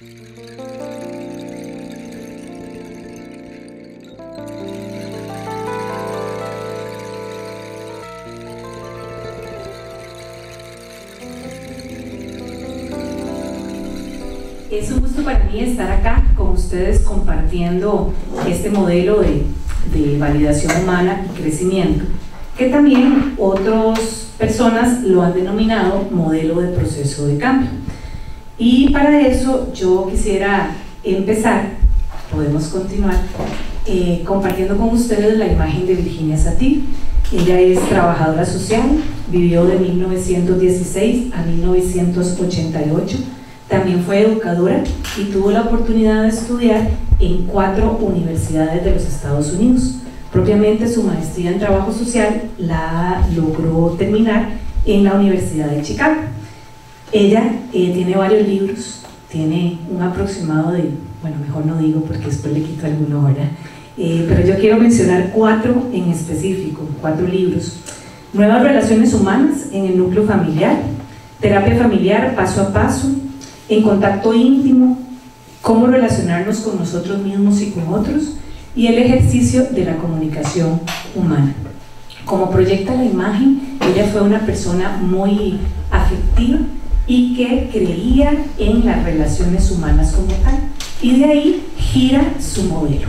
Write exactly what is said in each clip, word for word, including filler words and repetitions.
Es un gusto para mí estar acá con ustedes compartiendo este modelo de, de validación humana y crecimiento, que también otras personas lo han denominado modelo de proceso de cambio. Y para eso yo quisiera empezar, podemos continuar, eh, compartiendo con ustedes la imagen de Virginia Satir. Ella es trabajadora social, vivió de mil novecientos dieciséis a mil novecientos ochenta y ocho. También fue educadora y tuvo la oportunidad de estudiar en cuatro universidades de los Estados Unidos. Propiamente su maestría en trabajo social la logró terminar en la Universidad de Chicago. Ella eh, tiene varios libros, tiene un aproximado de, bueno, mejor no digo porque después le quito alguno, ¿verdad? Eh, pero yo quiero mencionar cuatro en específico, cuatro libros. Nuevas relaciones humanas en el núcleo familiar, terapia familiar paso a paso, en contacto íntimo, cómo relacionarnos con nosotros mismos y con otros, y el ejercicio de la comunicación humana. Como proyecta la imagen, ella fue una persona muy afectiva y que creía en las relaciones humanas como tal, y de ahí gira su modelo.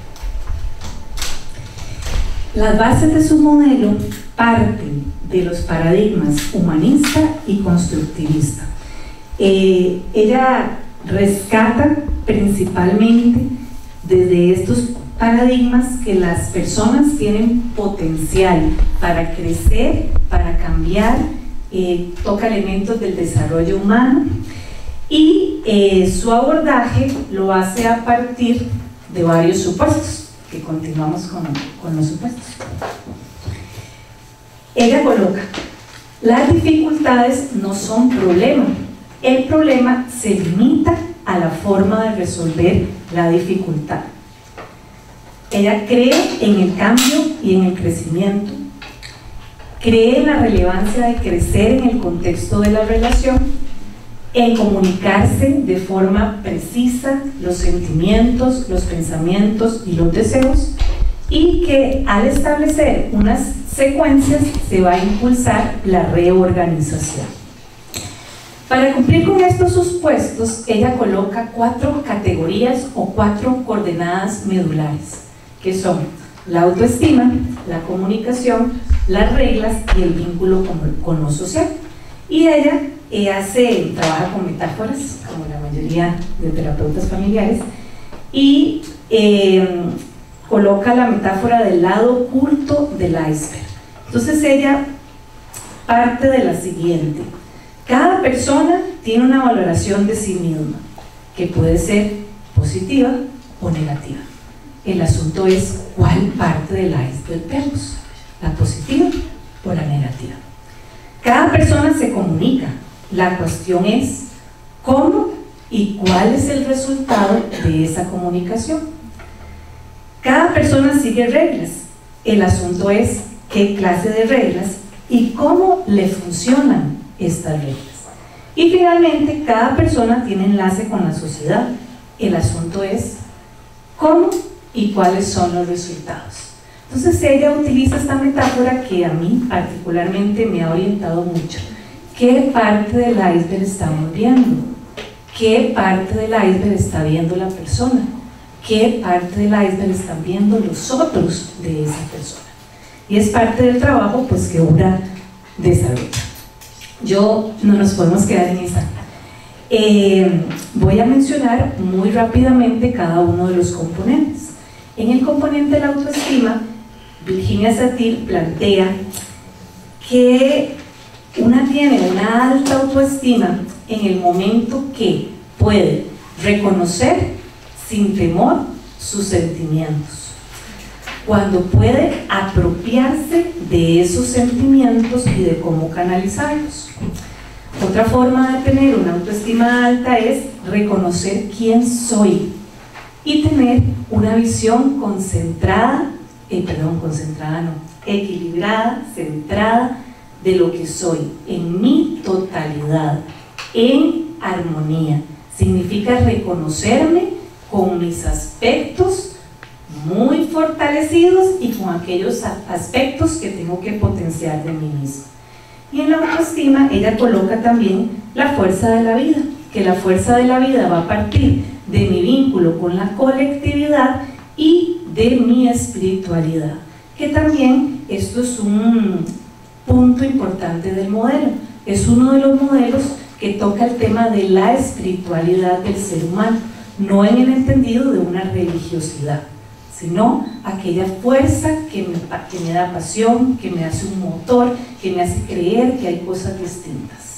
Las bases de su modelo parten de los paradigmas humanista y constructivista. Eh, ella rescata principalmente desde estos paradigmas que las personas tienen potencial para crecer, para cambiar, eh, toca elementos del desarrollo humano y eh, su abordaje lo hace a partir de varios supuestos, que continuamos con, con los supuestos. Ella coloca: las dificultades no son problema. El problema se limita a la forma de resolver la dificultad. Ella cree en el cambio y en el crecimiento, cree en la relevancia de crecer en el contexto de la relación, en comunicarse de forma precisa los sentimientos, los pensamientos y los deseos, y que al establecer unas secuencias se va a impulsar la reorganización. Para cumplir con estos supuestos, ella coloca cuatro categorías o cuatro coordenadas medulares, que son la autoestima, la comunicación, las reglas y el vínculo con, con lo social. Y ella eh, hace, trabaja con metáforas, como la mayoría de terapeutas familiares, y eh, coloca la metáfora del lado oculto del iceberg. Entonces ella parte de la siguiente: cada persona tiene una valoración de sí misma, que puede ser positiva o negativa. El asunto es cuál parte del iceberg vemos, la positiva o la negativa. Cada persona se comunica, la cuestión es cómo y cuál es el resultado de esa comunicación. Cada persona sigue reglas, el asunto es qué clase de reglas y cómo le funcionan estas reglas. Y finalmente, cada persona tiene enlace con la sociedad, el asunto es cómo y cuáles son los resultados. Entonces ella utiliza esta metáfora que a mí particularmente me ha orientado mucho. ¿Qué parte del iceberg estamos viendo? ¿Qué parte del iceberg está viendo la persona? ¿Qué parte del iceberg están viendo los otros de esa persona? Y es parte del trabajo pues que una desarrolla. Yo no nos podemos quedar en esta. Eh, voy a mencionar muy rápidamente cada uno de los componentes. En el componente de la autoestima, Virginia Satir plantea que una tiene una alta autoestima en el momento que puede reconocer sin temor sus sentimientos, cuando puede apropiarse de esos sentimientos y de cómo canalizarlos. Otra forma de tener una autoestima alta es reconocer quién soy y tener una visión concentrada, eh, perdón, concentrada no, equilibrada, centrada de lo que soy, en mi totalidad, en armonía, significa reconocerme con mis aspectos muy fortalecidos y con aquellos aspectos que tengo que potenciar de mí misma. Y en la autoestima ella coloca también la fuerza de la vida, que la fuerza de la vida va a partir de mi vínculo con la colectividad y de mi espiritualidad, que también esto es un punto importante del modelo, es uno de los modelos que toca el tema de la espiritualidad del ser humano, no en el entendido de una religiosidad, sino aquella fuerza que me, que me da pasión, que me hace un motor, que me hace creer que hay cosas distintas.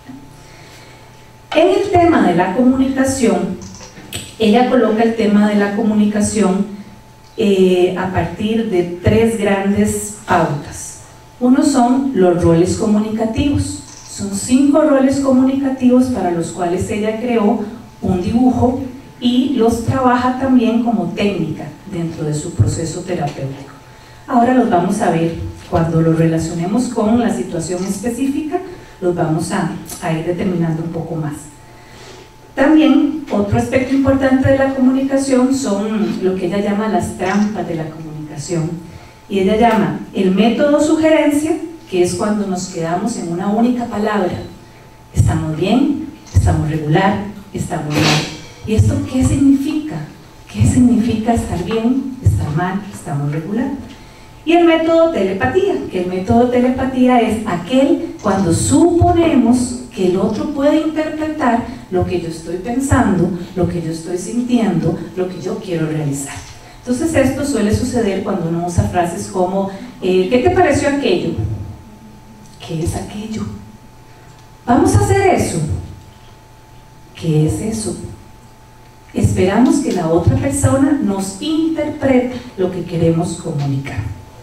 En el tema de la comunicación, ella coloca el tema de la comunicación eh, a partir de tres grandes pautas. Uno son los roles comunicativos. Son cinco roles comunicativos para los cuales ella creó un dibujo y los trabaja también como técnica dentro de su proceso terapéutico. Ahora los vamos a ver, cuando los relacionemos con la situación específica, los vamos a, a ir determinando un poco más. También otro aspecto importante de la comunicación son lo que ella llama las trampas de la comunicación, y ella llama el método sugerencia, que es cuando nos quedamos en una única palabra: estamos bien, estamos regular, estamos mal. ¿Y esto qué significa? ¿Qué significa estar bien, estar mal, estamos regular? Y el método telepatía, que el método telepatía es aquel cuando suponemos que el otro puede interpretar lo que yo estoy pensando, lo que yo estoy sintiendo, lo que yo quiero realizar. Entonces esto suele suceder cuando uno usa frases como eh, ¿qué te pareció aquello? ¿Qué es aquello? ¿Vamos a hacer eso? ¿Qué es eso? Esperamos que la otra persona nos interprete lo que queremos comunicar.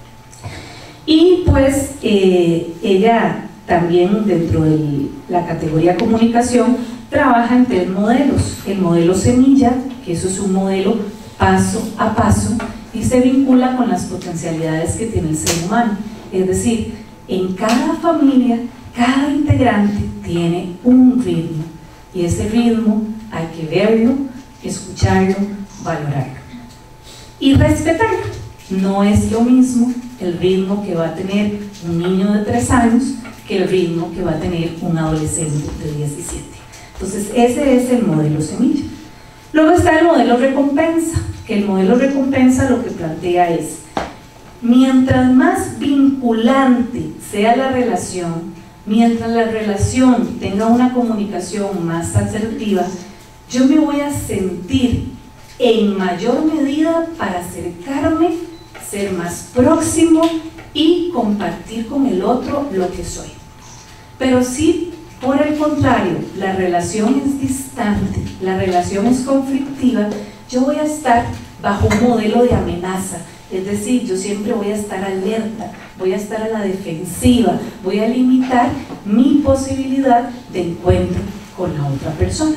Y pues eh, ella también dentro de la categoría comunicación trabaja en tres modelos. El modelo semilla, que eso es un modelo paso a paso y se vincula con las potencialidades que tiene el ser humano. Es decir, en cada familia, cada integrante tiene un ritmo y ese ritmo hay que verlo, escucharlo, valorarlo y respetarlo. No es lo mismo el ritmo que va a tener un niño de tres años que el ritmo que va a tener un adolescente de diecisiete. Entonces ese es el modelo semilla. Luego está el modelo recompensa, que el modelo recompensa lo que plantea es: mientras más vinculante sea la relación, mientras la relación tenga una comunicación más asertiva, yo me voy a sentir en mayor medida para acercarme, ser más próximo y compartir con el otro lo que soy. Pero si por el contrario la relación es distante, la relación es conflictiva, yo voy a estar bajo un modelo de amenaza. Es decir, yo siempre voy a estar alerta, voy a estar a la defensiva, voy a limitar mi posibilidad de encuentro con la otra persona.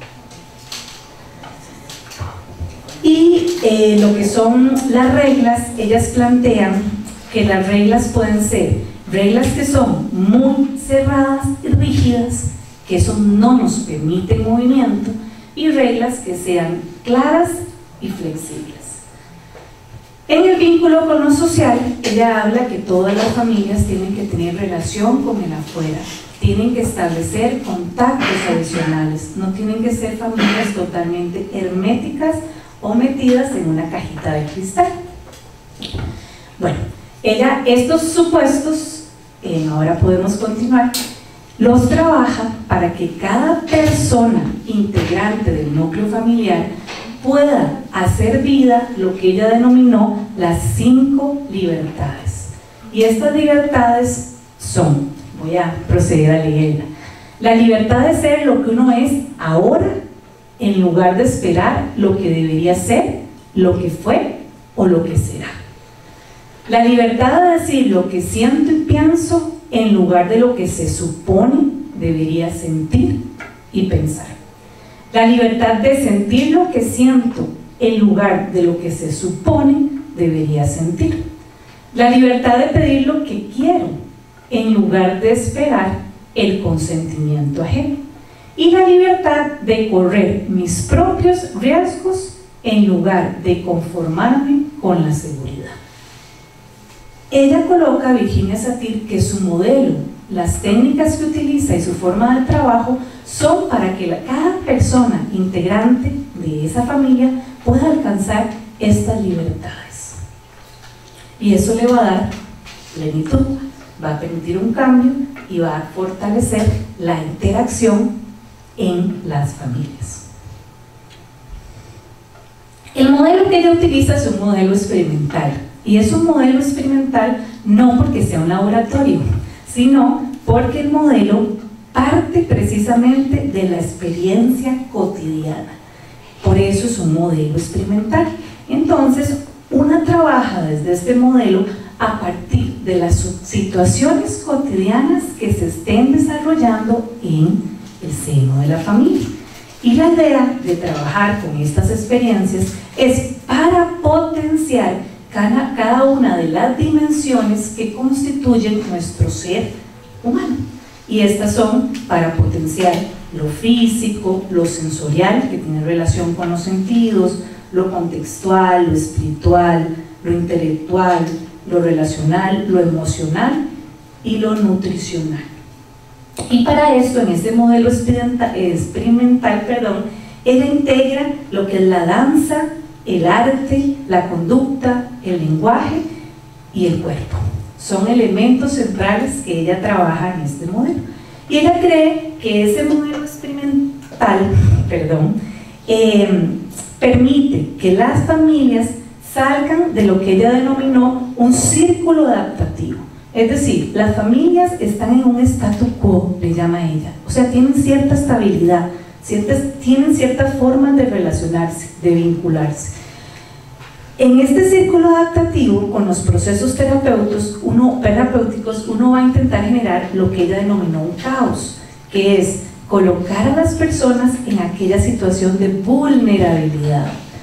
Y eh, lo que son las reglas, ellas plantean que las reglas pueden ser reglas que son muy cerradas y rígidas, que eso no nos permite movimiento, y reglas que sean claras y flexibles. En el vínculo con lo social, ella habla que todas las familias tienen que tener relación con el afuera, tienen que establecer contactos adicionales, no tienen que ser familias totalmente herméticas o metidas en una cajita de cristal. Bueno, ella estos supuestos, eh, ahora podemos continuar, los trabaja para que cada persona integrante del núcleo familiar pueda hacer vida lo que ella denominó las cinco libertades. Y estas libertades son, voy a proceder a leerla: la libertad de ser lo que uno es ahora, en lugar de esperar lo que debería ser, lo que fue o lo que será. La libertad de decir lo que siento y pienso en lugar de lo que se supone debería sentir y pensar. La libertad de sentir lo que siento en lugar de lo que se supone debería sentir. La libertad de pedir lo que quiero en lugar de esperar el consentimiento ajeno. y la libertad de correr mis propios riesgos en lugar de conformarme con la seguridad. Ella coloca, Virginia Satir, que su modelo, las técnicas que utiliza y su forma de trabajo son para que la, cada persona integrante de esa familia pueda alcanzar estas libertades. Y eso le va a dar plenitud, va a permitir un cambio y va a fortalecer la interacción en las familias. El modelo que ella utiliza es un modelo experimental, y es un modelo experimental no porque sea un laboratorio, sino porque el modelo parte precisamente de la experiencia cotidiana. Por eso es un modelo experimental. Entonces, una trabaja desde este modelo a partir de las situaciones cotidianas que se estén desarrollando en el seno de la familia. Y la idea de trabajar con estas experiencias es para potenciar cada, cada una de las dimensiones que constituyen nuestro ser humano. Y estas son para potenciar lo físico, lo sensorial, que tiene relación con los sentidos, lo contextual, lo espiritual, lo intelectual, lo relacional, lo emocional y lo nutricional. Y para esto, en este modelo experimental, experimental perdón, ella integra lo que es la danza, el arte, la conducta, el lenguaje y el cuerpo. Son elementos centrales que ella trabaja en este modelo. Y ella cree que ese modelo experimental, perdón, eh, permite que las familias salgan de lo que ella denominó un círculo adaptativo. Es decir, las familias están en un statu quo, le llama ella, o sea, tienen cierta estabilidad, ciertas, tienen ciertas formas de relacionarse, de vincularse. En este círculo adaptativo, con los procesos terapéuticos uno, terapéuticos, uno va a intentar generar lo que ella denominó un caos, que es colocar a las personas en aquella situación de vulnerabilidad.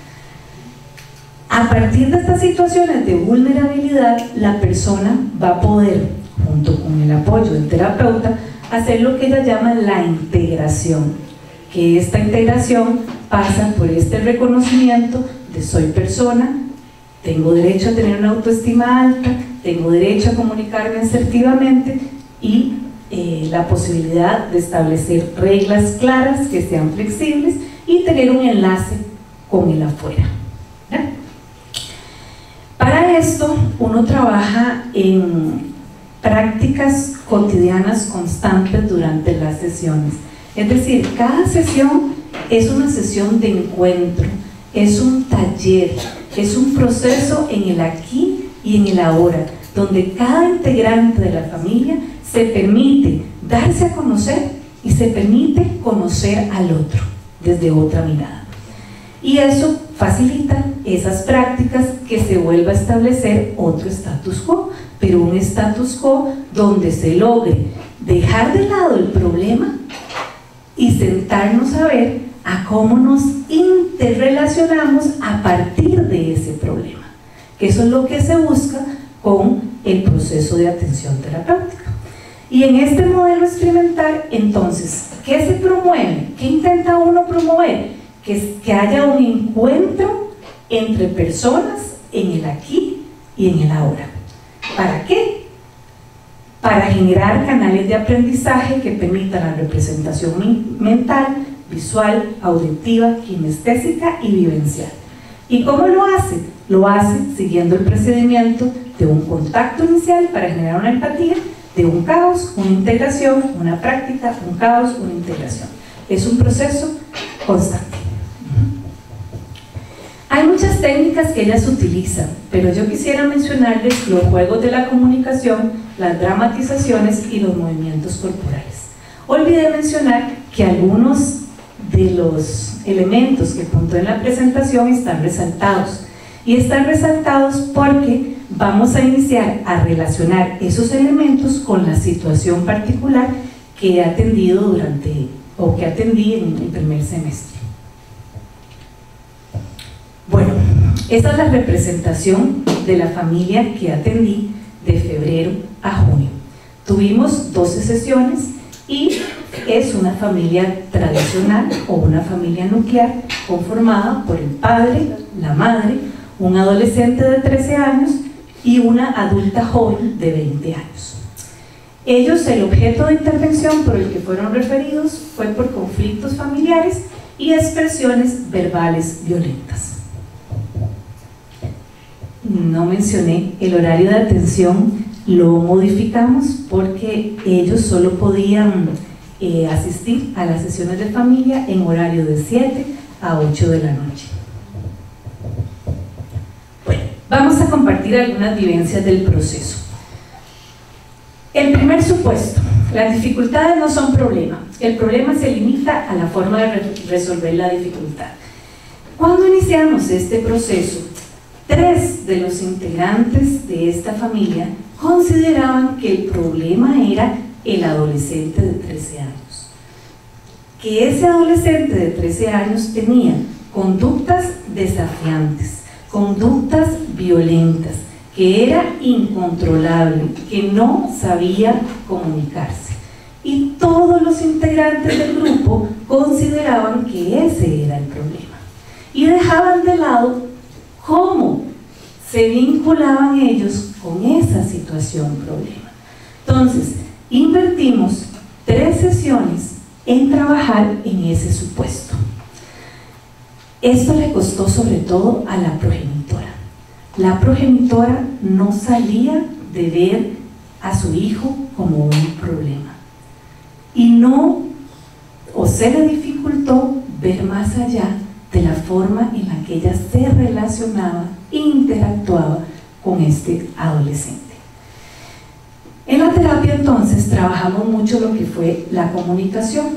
A partir de estas situaciones de vulnerabilidad, la persona va a poder, junto con el apoyo del terapeuta, hacer lo que ella llama la integración, que esta integración pasa por este reconocimiento de soy persona, tengo derecho a tener una autoestima alta, tengo derecho a comunicarme asertivamente y eh, la posibilidad de establecer reglas claras que sean flexibles y tener un enlace con el afuera. ¿Ya? Para esto, uno trabaja en prácticas cotidianas constantes durante las sesiones. Es decir, cada sesión es una sesión de encuentro, es un taller, es un proceso en el aquí y en el ahora, donde cada integrante de la familia se permite darse a conocer y se permite conocer al otro desde otra mirada. Y eso facilita esas prácticas que se vuelva a establecer otro status quo, pero un status quo donde se logre dejar de lado el problema y sentarnos a ver a cómo nos interrelacionamos a partir de ese problema, que eso es lo que se busca con el proceso de atención terapéutica. Y en este modelo experimental, entonces, ¿qué se promueve? ¿Qué intenta uno promover? Que, que haya un encuentro entre personas en el aquí y en el ahora. ¿Para qué? Para generar canales de aprendizaje que permitan la representación mental, visual, auditiva, kinestésica y vivencial. ¿Y cómo lo hace? Lo hace siguiendo el procedimiento de un contacto inicial para generar una empatía, de un caos, una integración, una práctica, un caos, una integración. Es un proceso constante. Hay muchas técnicas que ellas utilizan, pero yo quisiera mencionarles los juegos de la comunicación, las dramatizaciones y los movimientos corporales. Olvidé mencionar que algunos de los elementos que apuntó en la presentación están resaltados, y están resaltados porque vamos a iniciar a relacionar esos elementos con la situación particular que he atendido durante, o que atendí en el primer semestre. Bueno, esa es la representación de la familia que atendí de febrero a junio. Tuvimos doce sesiones y es una familia tradicional o una familia nuclear conformada por el padre, la madre, un adolescente de trece años y una adulta joven de veinte años. Ellos, el objeto de intervención por el que fueron referidos fue por conflictos familiares y expresiones verbales violentas. No mencioné el horario de atención, lo modificamos porque ellos solo podían eh, asistir a las sesiones de familia en horario de siete a ocho de la noche. Bueno, vamos a compartir algunas vivencias del proceso. El primer supuesto: las dificultades no son problema, el problema se limita a la forma de re resolver la dificultad. Cuando iniciamos este proceso, tres de los integrantes de esta familia consideraban que el problema era el adolescente de trece años, que ese adolescente de trece años tenía conductas desafiantes, conductas violentas, que era incontrolable, que no sabía comunicarse. Y todos los integrantes del grupo consideraban que ese era el problema. Y dejaban de lado cómo se vinculaban ellos con esa situación problema. Entonces, invertimos tres sesiones en trabajar en ese supuesto. Esto le costó sobre todo a la progenitora. La progenitora no salía de ver a su hijo como un problema y no, o se le dificultó ver más allá de la forma en la que ella se relacionaba e interactuaba con este adolescente. En la terapia entonces trabajamos mucho lo que fue la comunicación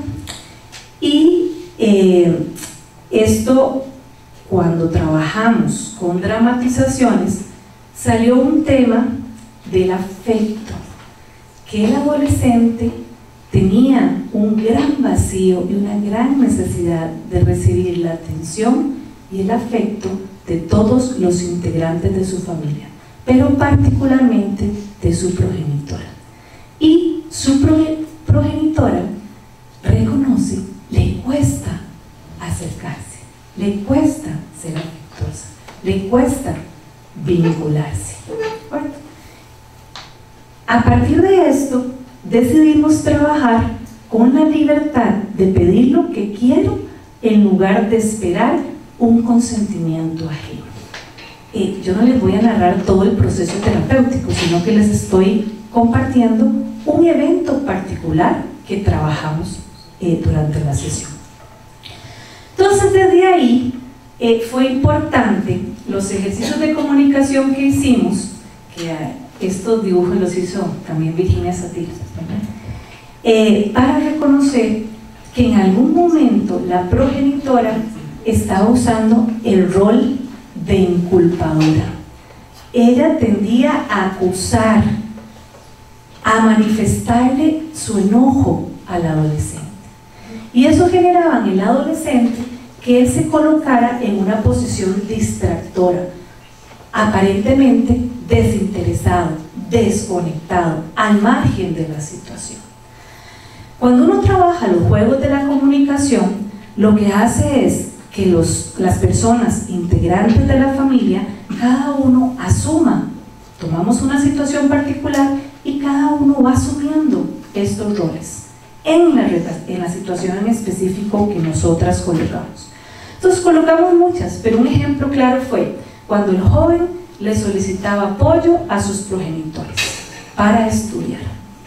y eh, esto, cuando trabajamos con dramatizaciones, salió un tema del afecto, que el adolescente tenía un gran vacío y una gran necesidad de recibir la atención y el afecto de todos los integrantes de su familia, pero particularmente de su progenitora. Y su progenitora reconoce, le cuesta acercarse, le cuesta ser afectuosa, le cuesta vincularse. Bueno, a partir de esto decidimos trabajar con la libertad de pedir lo que quiero en lugar de esperar un consentimiento ajeno. Eh, yo no les voy a narrar todo el proceso terapéutico, sino que les estoy compartiendo un evento particular que trabajamos eh, durante la sesión. Entonces, desde ahí eh, fue importante los ejercicios de comunicación que hicimos, que eh, estos dibujos los hizo también Virginia Satir, eh, para reconocer que en algún momento la progenitora estaba usando el rol de inculpadora. Ella tendía a acusar, a manifestarle su enojo al adolescente, y eso generaba en el adolescente que él se colocara en una posición distractora, aparentemente desinteresado, desconectado, al margen de la situación. Cuando uno trabaja los juegos de la comunicación, lo que hace es que los, las personas integrantes de la familia, cada uno asuma, tomamos una situación particular y cada uno va asumiendo estos roles en la, en la situación en específico que nosotras colocamos. Entonces colocamos muchas, pero un ejemplo claro fue cuando el joven le solicitaba apoyo a sus progenitores para estudiar.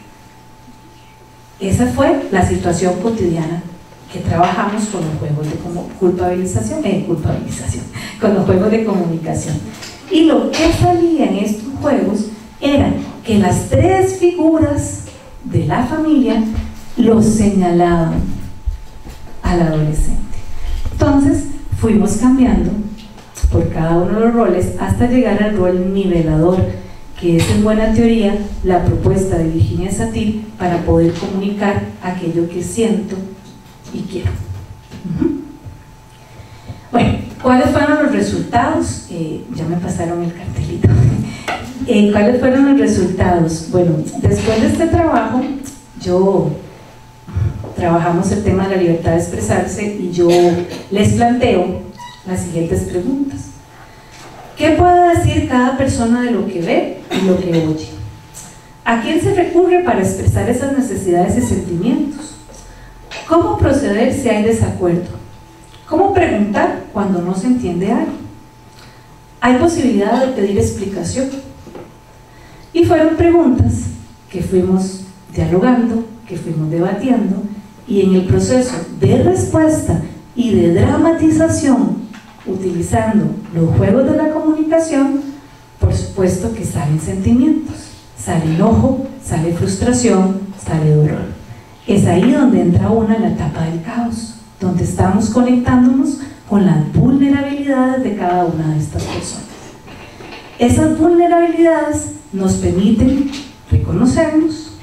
Esa fue la situación cotidiana que trabajamos con los juegos de culpabilización, eh, culpabilización, con los juegos de comunicación. Y lo que salía en estos juegos era que las tres figuras de la familia lo señalaban al adolescente. Entonces fuimos cambiando por cada uno de los roles hasta llegar al rol nivelador, que es en buena teoría la propuesta de Virginia Satir para poder comunicar aquello que siento y quiero. Uh-huh. Bueno, ¿cuáles fueron los resultados? Eh, ya me pasaron el cartelito. eh, ¿Cuáles fueron los resultados? Bueno, después de este trabajo, yo trabajamos el tema de la libertad de expresarse y yo les planteo las siguientes preguntas. ¿Qué puede decir cada persona de lo que ve y lo que oye? ¿A quién se recurre para expresar esas necesidades y sentimientos? ¿Cómo proceder si hay desacuerdo? ¿Cómo preguntar cuando no se entiende algo? ¿Hay posibilidad de pedir explicación? Y fueron preguntas que fuimos dialogando, que fuimos debatiendo, y en el proceso de respuesta y de dramatización, utilizando los juegos de la comunicación, por supuesto que salen sentimientos, sale enojo, sale frustración, sale dolor. Es ahí donde entra una en la etapa del caos, donde estamos conectándonos con las vulnerabilidades de cada una de estas personas. Esas vulnerabilidades nos permiten reconocernos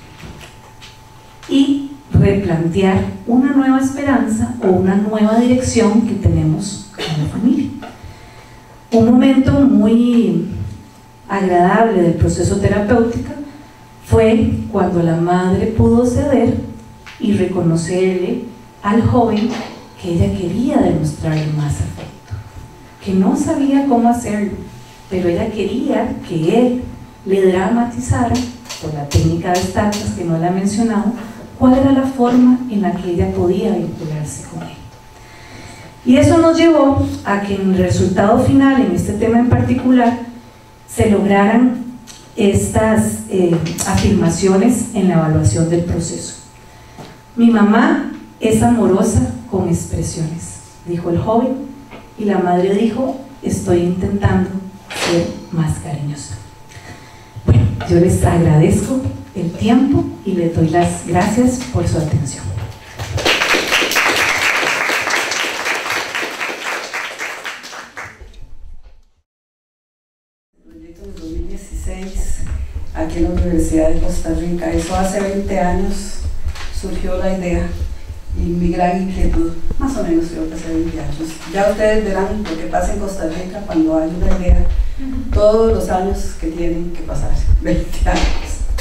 y replantear una nueva esperanza o una nueva dirección que tenemos como familia. Un momento muy agradable del proceso terapéutico fue cuando la madre pudo ceder y reconocerle al joven que ella quería demostrarle más afecto, que no sabía cómo hacerlo, pero ella quería que él le dramatizara, por la técnica de Stathis que no la he mencionado, cuál era la forma en la que ella podía vincularse con él. Y eso nos llevó a que en el resultado final, en este tema en particular, se lograran estas eh, afirmaciones en la evaluación del proceso. Mi mamá es amorosa con expresiones, dijo el joven, y la madre dijo, estoy intentando ser más cariñosa. Bueno, yo les agradezco el tiempo y les doy las gracias por su atención. El proyecto del dos mil dieciséis, aquí en la Universidad de Costa Rica, eso hace veinte años surgió la idea y mi gran inquietud, más o menos creo que hace veinte años. Ya ustedes verán lo que pasa en Costa Rica cuando hay una idea, todos los años que tienen que pasar, veinte años.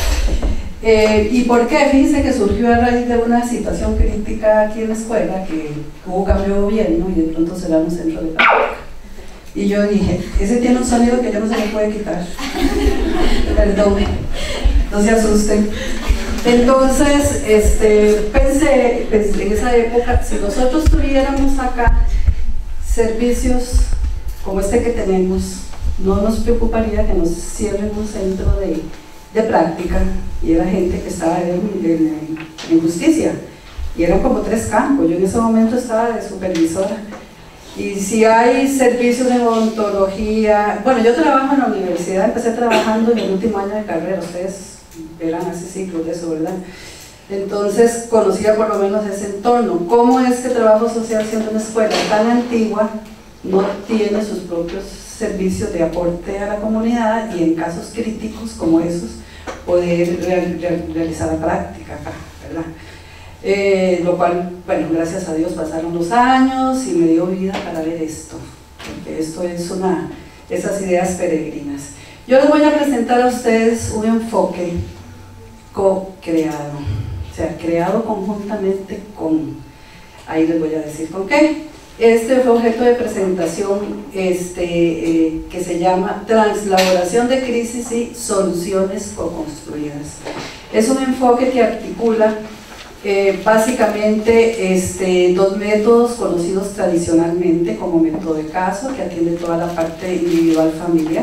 Eh, ¿Y por qué? Fíjense que surgió a raíz de una situación crítica aquí en la escuela, que hubo cambio de gobierno y de pronto será un centro de práctica. Y yo dije, ese tiene un sonido que ya no se me puede quitar. Perdón, no se asusten. Entonces, este, pensé, pensé en esa época, si nosotros tuviéramos acá servicios como este que tenemos, no nos preocuparía que nos cierren un centro de, de práctica, y era gente que estaba en, en, en justicia, y eran como tres campos. Yo en ese momento estaba de supervisora, y si hay servicios de odontología, bueno, yo trabajo en la universidad, empecé trabajando en el último año de carrera, ustedes verán hace ciclos de eso, ¿verdad? Entonces conocía por lo menos ese entorno. ¿Cómo es que trabajo social, siendo una escuela tan antigua, no tiene sus propios servicios de aporte a la comunidad, y en casos críticos como esos poder real, real, realizar la práctica acá, ¿verdad? Eh, lo cual, bueno, gracias a Dios pasaron los años y me dio vida para ver esto, porque esto es una, esas ideas peregrinas. Yo les voy a presentar a ustedes un enfoque co-creado, o sea, creado conjuntamente con, ahí les voy a decir con qué. Este fue objeto de presentación este, eh, que se llama Translaboración de crisis y soluciones co-construidas. Es un enfoque que articula eh, básicamente este, dos métodos conocidos tradicionalmente como método de caso, que atiende toda la parte individual familiar,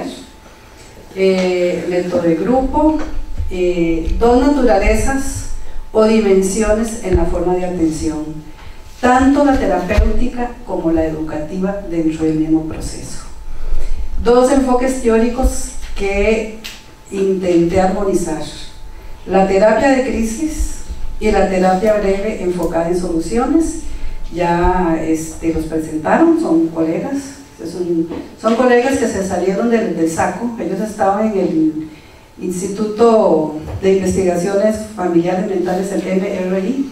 eh, método de grupo, eh, dos naturalezas o dimensiones en la forma de atención, tanto la terapéutica como la educativa dentro del mismo proceso. Dos enfoques teóricos que intenté armonizar: la terapia de crisis y la terapia breve enfocada en soluciones. Ya este, los presentaron, son colegas, son, son colegas que se salieron del, del saco. Ellos estaban en el Instituto de Investigaciones Familiares Mentales, el M R I,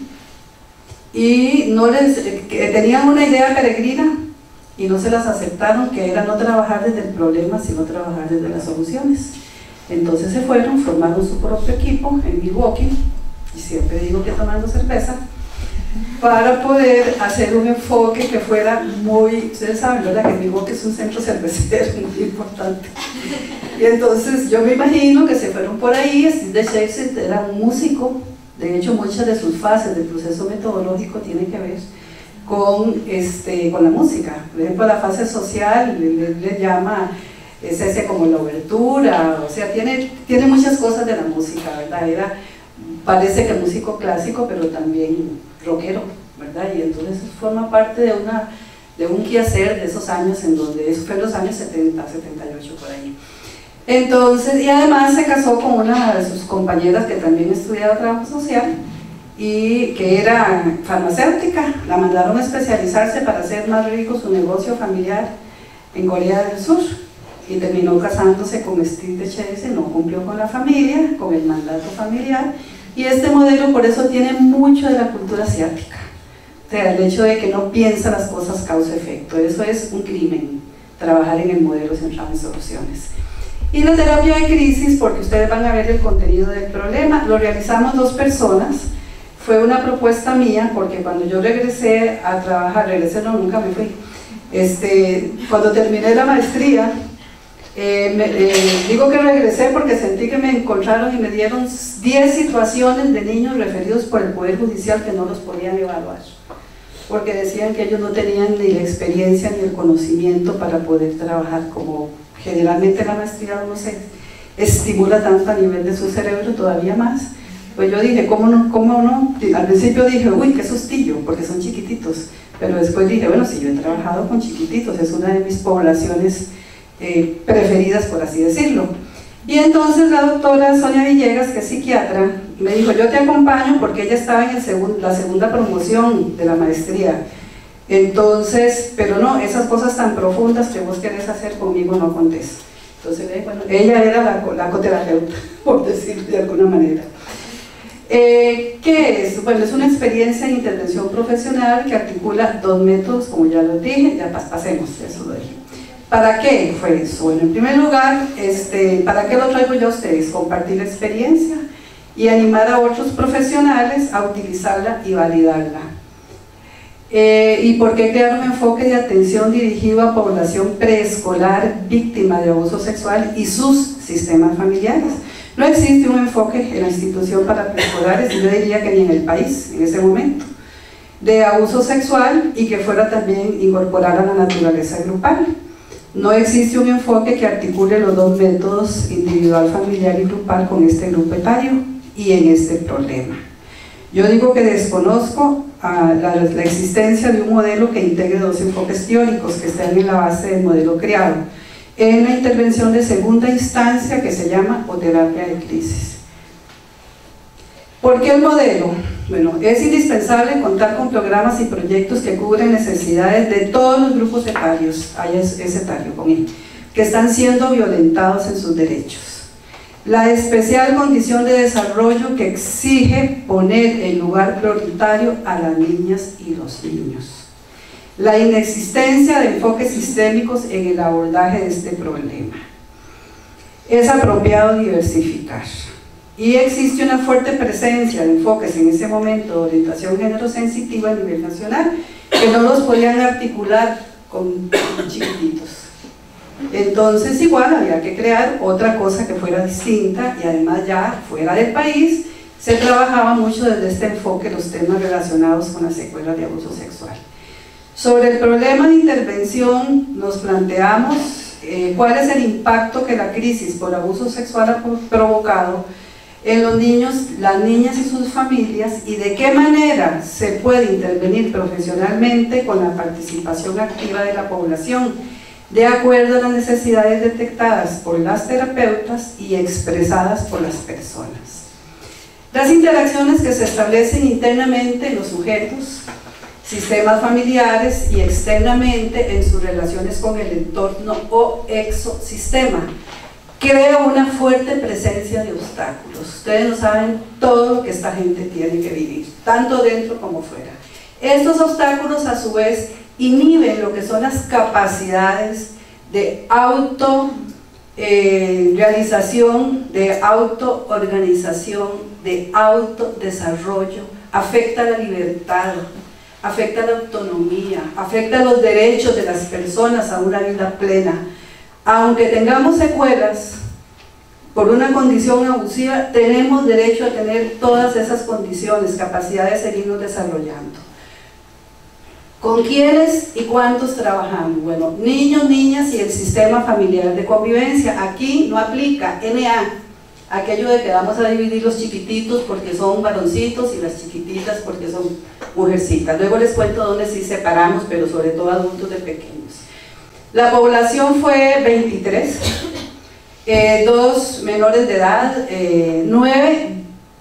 y no les, que tenían una idea peregrina y no se las aceptaron, que era no trabajar desde el problema, sino trabajar desde las soluciones. Entonces se fueron, formaron su propio equipo en Milwaukee, y siempre digo que tomando cerveza, para poder hacer un enfoque que fuera muy, ustedes saben, ¿verdad? Que Milwaukee es un centro cervecero muy importante. Y entonces yo me imagino que se fueron por ahí. Steve Shakespeare era un músico, de hecho muchas de sus fases del proceso metodológico tienen que ver con, este, con la música. Por ejemplo, la fase social le, le llama, es ese como la obertura, o sea, tiene, tiene muchas cosas de la música, ¿verdad? Era, parece que músico clásico, pero también rockero, ¿verdad? Y entonces forma parte de, una, de un quehacer de esos años, en donde eso fue en los años setenta, setenta y ocho por ahí. Entonces, y además se casó con una de sus compañeras que también estudiaba trabajo social y que era farmacéutica. La mandaron a especializarse para hacer más rico su negocio familiar en Corea del Sur y terminó casándose con Steve Chase. No cumplió con la familia, con el mandato familiar, y este modelo por eso tiene mucho de la cultura asiática. O sea, el hecho de que no piensa las cosas causa-efecto, eso es un crimen, trabajar en el modelo centrado en soluciones. Y la terapia de crisis, porque ustedes van a ver el contenido del problema, lo realizamos dos personas. Fue una propuesta mía, porque cuando yo regresé a trabajar, regresé no, nunca me fui, este, cuando terminé la maestría, eh, me, eh, digo que regresé porque sentí que me encontraron y me dieron diez situaciones de niños referidos por el Poder Judicial que no los podían evaluar, porque decían que ellos no tenían ni la experiencia ni el conocimiento para poder trabajar, como generalmente la maestría no se estimula tanto a nivel de su cerebro, todavía más. Pues yo dije, ¿cómo no? ¿Cómo no? Al principio dije, uy, qué sustillo, porque son chiquititos, pero después dije, bueno, si yo he trabajado con chiquititos, es una de mis poblaciones eh, preferidas, por así decirlo. Y entonces la doctora Sonia Villegas, que es psiquiatra, me dijo, yo te acompaño, porque ella estaba en el segun, la segunda promoción de la maestría. Entonces, pero no, esas cosas tan profundas que vos querés hacer conmigo no contés. Entonces, bueno, ella era la, la coterapeuta, por decir de alguna manera. Eh, ¿Qué es? Bueno, es una experiencia de intervención profesional que articula dos métodos, como ya lo dije, ya pasemos, eso lo dije. ¿Para qué fue eso? Bueno, en primer lugar, este, ¿para qué lo traigo yo a ustedes? Compartir la experiencia y animar a otros profesionales a utilizarla y validarla. Eh, ¿Y por qué crear un enfoque de atención dirigido a población preescolar víctima de abuso sexual y sus sistemas familiares? No existe un enfoque en la institución para preescolares, y yo diría que ni en el país en ese momento, de abuso sexual y que fuera también incorporar a la naturaleza grupal. No existe un enfoque que articule los dos métodos, individual, familiar y grupal, con este grupo etario y en este problema. Yo digo que desconozco uh, la, la existencia de un modelo que integre dos enfoques teóricos que estén en la base del modelo creado en la intervención de segunda instancia, que se llama o terapia de crisis. ¿Por qué el modelo? Bueno, es indispensable contar con programas y proyectos que cubren necesidades de todos los grupos etarios, hay ese etario con él, que están siendo violentados en sus derechos. La especial condición de desarrollo que exige poner en lugar prioritario a las niñas y los niños. La inexistencia de enfoques sistémicos en el abordaje de este problema. Es apropiado diversificar. Y existe una fuerte presencia de enfoques en ese momento de orientación género sensitiva a nivel nacional que no los podían articular con chiquititos. Entonces igual había que crear otra cosa que fuera distinta, y además ya fuera del país se trabajaba mucho desde este enfoque los temas relacionados con las secuelas de abuso sexual. Sobre el problema de intervención nos planteamos eh, cuál es el impacto que la crisis por abuso sexual ha provocado en los niños, las niñas y sus familias, y de qué manera se puede intervenir profesionalmente con la participación activa de la población, de acuerdo a las necesidades detectadas por las terapeutas y expresadas por las personas. Las interacciones que se establecen internamente en los sujetos, sistemas familiares y externamente en sus relaciones con el entorno o exosistema, crea una fuerte presencia de obstáculos. Ustedes no saben todo lo que esta gente tiene que vivir, tanto dentro como fuera. Estos obstáculos a su vez inhiben lo que son las capacidades de auto eh, realización, de autoorganización, de autodesarrollo afecta la libertad, afecta la autonomía, afecta los derechos de las personas a una vida plena. Aunque tengamos secuelas por una condición abusiva, tenemos derecho a tener todas esas condiciones, capacidad de seguirnos desarrollando. ¿Con quiénes y cuántos trabajamos? Bueno, niños, niñas y el sistema familiar de convivencia. Aquí no aplica N A, aquello de que vamos a dividir los chiquititos porque son varoncitos y las chiquititas porque son mujercitas. Luego les cuento dónde sí separamos, pero sobre todo adultos de pequeños. La población fue veintitrés, eh, dos menores de edad, eh, nueve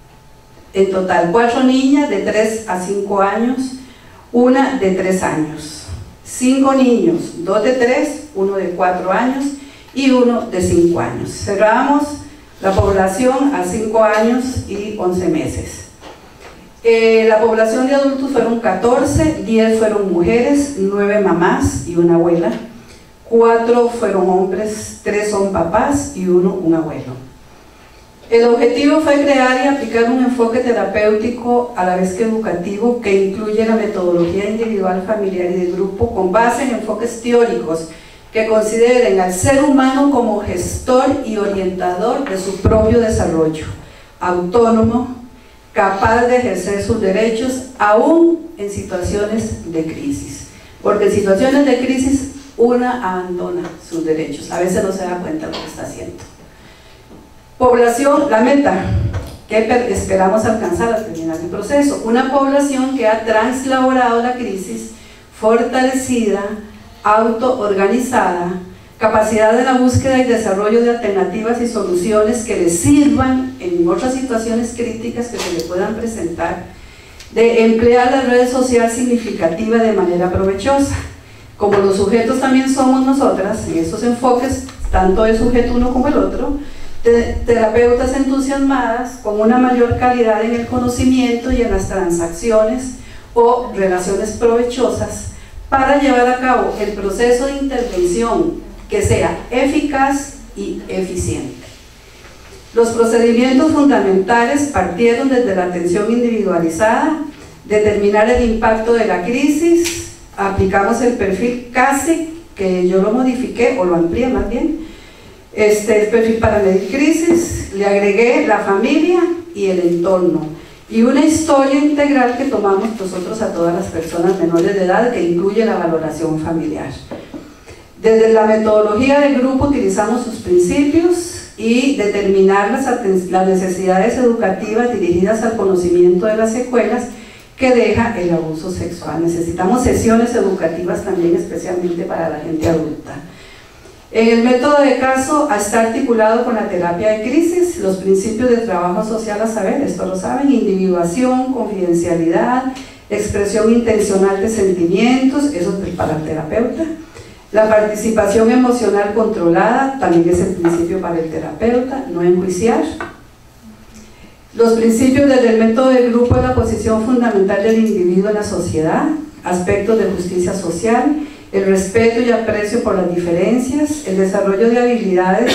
en total, cuatro niñas de tres a cinco años, una de tres años, cinco niños, dos de tres, uno de cuatro años y uno de cinco años. Cerramos la población a cinco años y once meses. Eh, la población de adultos fueron catorce, diez fueron mujeres, nueve mamás y una abuela, cuatro fueron hombres, tres son papás y uno un abuelo. El objetivo fue crear y aplicar un enfoque terapéutico a la vez que educativo que incluye la metodología individual, familiar y de grupo con base en enfoques teóricos que consideren al ser humano como gestor y orientador de su propio desarrollo, autónomo, capaz de ejercer sus derechos aún en situaciones de crisis, porque en situaciones de crisis una abandona sus derechos, a veces no se da cuenta de lo que está haciendo. Población, la meta que esperamos alcanzar al terminar el proceso, una población que ha translaborado la crisis, fortalecida, autoorganizada, capacidad de la búsqueda y desarrollo de alternativas y soluciones que les sirvan en otras situaciones críticas que se le puedan presentar, de emplear la red social significativa de manera provechosa. Como los sujetos también somos nosotras, en estos enfoques, tanto el sujeto uno como el otro, terapeutas entusiasmadas con una mayor calidad en el conocimiento y en las transacciones o relaciones provechosas para llevar a cabo el proceso de intervención que sea eficaz y eficiente. Los procedimientos fundamentales partieron desde la atención individualizada, determinar el impacto de la crisis, aplicamos el perfil CASIC, que yo lo modifiqué o lo amplié más bien, este el perfil para medir crisis, le agregué la familia y el entorno y una historia integral que tomamos nosotros a todas las personas menores de edad que incluye la valoración familiar. Desde la metodología del grupo utilizamos sus principios y determinar las, las necesidades educativas dirigidas al conocimiento de las secuelas que deja el abuso sexual. Necesitamos sesiones educativas también, especialmente para la gente adulta. En el método de caso está articulado con la terapia de crisis, los principios de trabajo social a saber, esto lo saben, individuación, confidencialidad, expresión intencional de sentimientos, eso es para el terapeuta. La participación emocional controlada también es el principio para el terapeuta, no enjuiciar. Los principios desde el método de grupo es la posición fundamental del individuo en la sociedad, aspectos de justicia social, el respeto y aprecio por las diferencias, el desarrollo de habilidades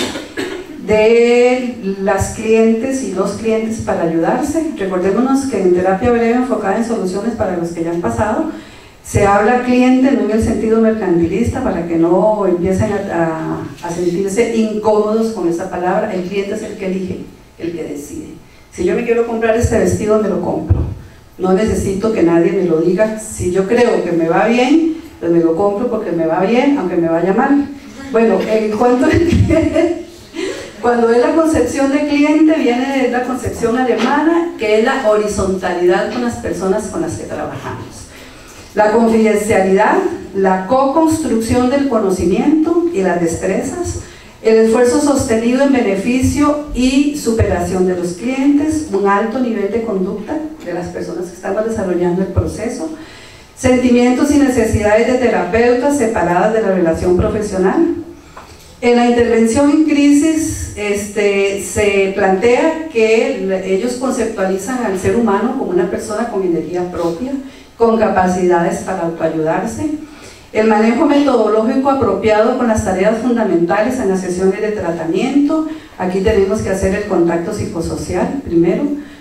de las clientes y los clientes para ayudarse. Recordémonos que en terapia breve enfocada en soluciones para los que ya han pasado, se habla cliente no en el sentido mercantilista para que no empiecen a, a, a sentirse incómodos con esa palabra. El cliente es el que elige, el que decide. Si yo me quiero comprar este vestido, me lo compro. No necesito que nadie me lo diga. Si yo creo que me va bien, pues me lo compro porque me va bien, aunque me vaya mal. Bueno, en cuanto al cliente, cuando es la concepción de cliente, viene de la concepción alemana, que es la horizontalidad con las personas con las que trabajamos. La confidencialidad, la co-construcción del conocimiento y las destrezas, el esfuerzo sostenido en beneficio y superación de los clientes, un alto nivel de conducta de las personas que estamos desarrollando el proceso, sentimientos y necesidades de terapeutas separadas de la relación profesional. En la intervención en crisis este, se plantea que ellos conceptualizan al ser humano como una persona con energía propia, con capacidades para autoayudarse, el manejo metodológico apropiado con las tareas fundamentales en las sesiones de tratamiento. Aquí tenemos que hacer el contacto psicosocial primero,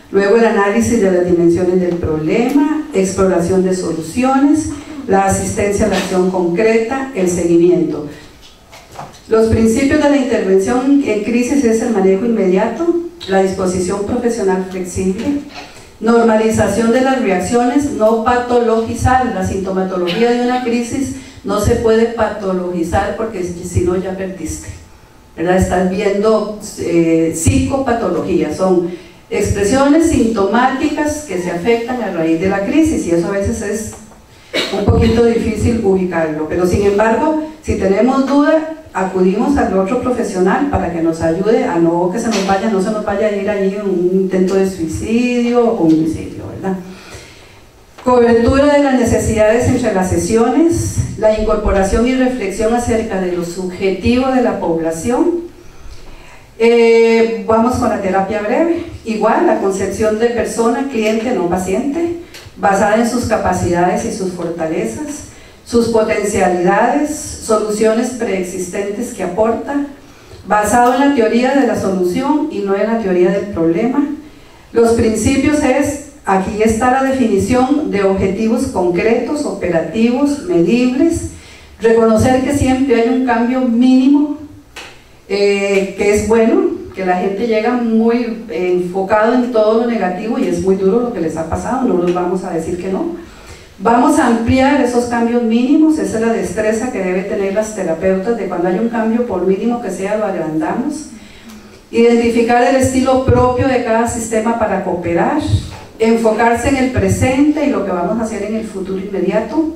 luego el análisis de las dimensiones del problema, exploración de soluciones, la asistencia a la acción concreta, el seguimiento. Los principios de la intervención en crisis es el manejo inmediato, la disposición profesional flexible, normalización de las reacciones, no patologizar. La sintomatología de una crisis no se puede patologizar porque si no ya perdiste, ¿verdad? Estás viendo eh, psicopatología, son expresiones sintomáticas que se afectan a raíz de la crisis, y eso a veces es un poquito difícil ubicarlo, pero sin embargo, si tenemos duda, acudimos al otro profesional para que nos ayude a no que se nos vaya, no se nos vaya a ir allí en un intento de suicidio o homicidio, ¿verdad? Cobertura de las necesidades entre las sesiones, la incorporación y reflexión acerca de lo subjetivo de la población. Eh, vamos con la terapia breve, igual la concepción de persona, cliente, no paciente, basada en sus capacidades y sus fortalezas, sus potencialidades, soluciones preexistentes que aporta, basado en la teoría de la solución y no en la teoría del problema. Los principios es, aquí está la definición de objetivos concretos, operativos, medibles, reconocer que siempre hay un cambio mínimo, eh, que es bueno, que la gente llega muy enfocado en todo lo negativo y es muy duro lo que les ha pasado, no nos vamos a decir que no. Vamos a ampliar esos cambios mínimos, esa es la destreza que deben tener las terapeutas, de cuando hay un cambio, por mínimo que sea, lo agrandamos. Identificar el estilo propio de cada sistema para cooperar, enfocarse en el presente y lo que vamos a hacer en el futuro inmediato,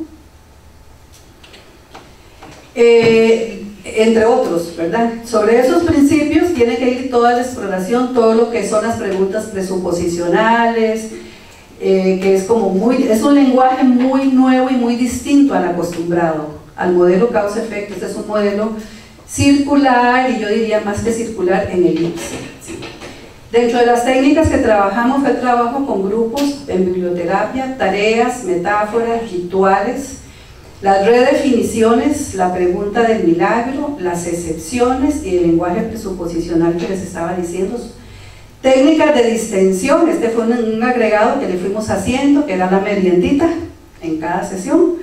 eh, entre otros, ¿verdad? Sobre esos principios tiene que ir toda la exploración, todo lo que son las preguntas presuposicionales, Eh, que es como muy, es un lenguaje muy nuevo y muy distinto al acostumbrado, al modelo causa-efecto. Este es un modelo circular, y yo diría más que circular, en elipse. Sí. Dentro de las técnicas que trabajamos fue trabajo con grupos en biblioterapia, tareas, metáforas, rituales, las redefiniciones, la pregunta del milagro, las excepciones y el lenguaje presuposicional que les estaba diciendo. Técnicas de distensión, este fue un, un agregado que le fuimos haciendo, que era la meriendita en cada sesión,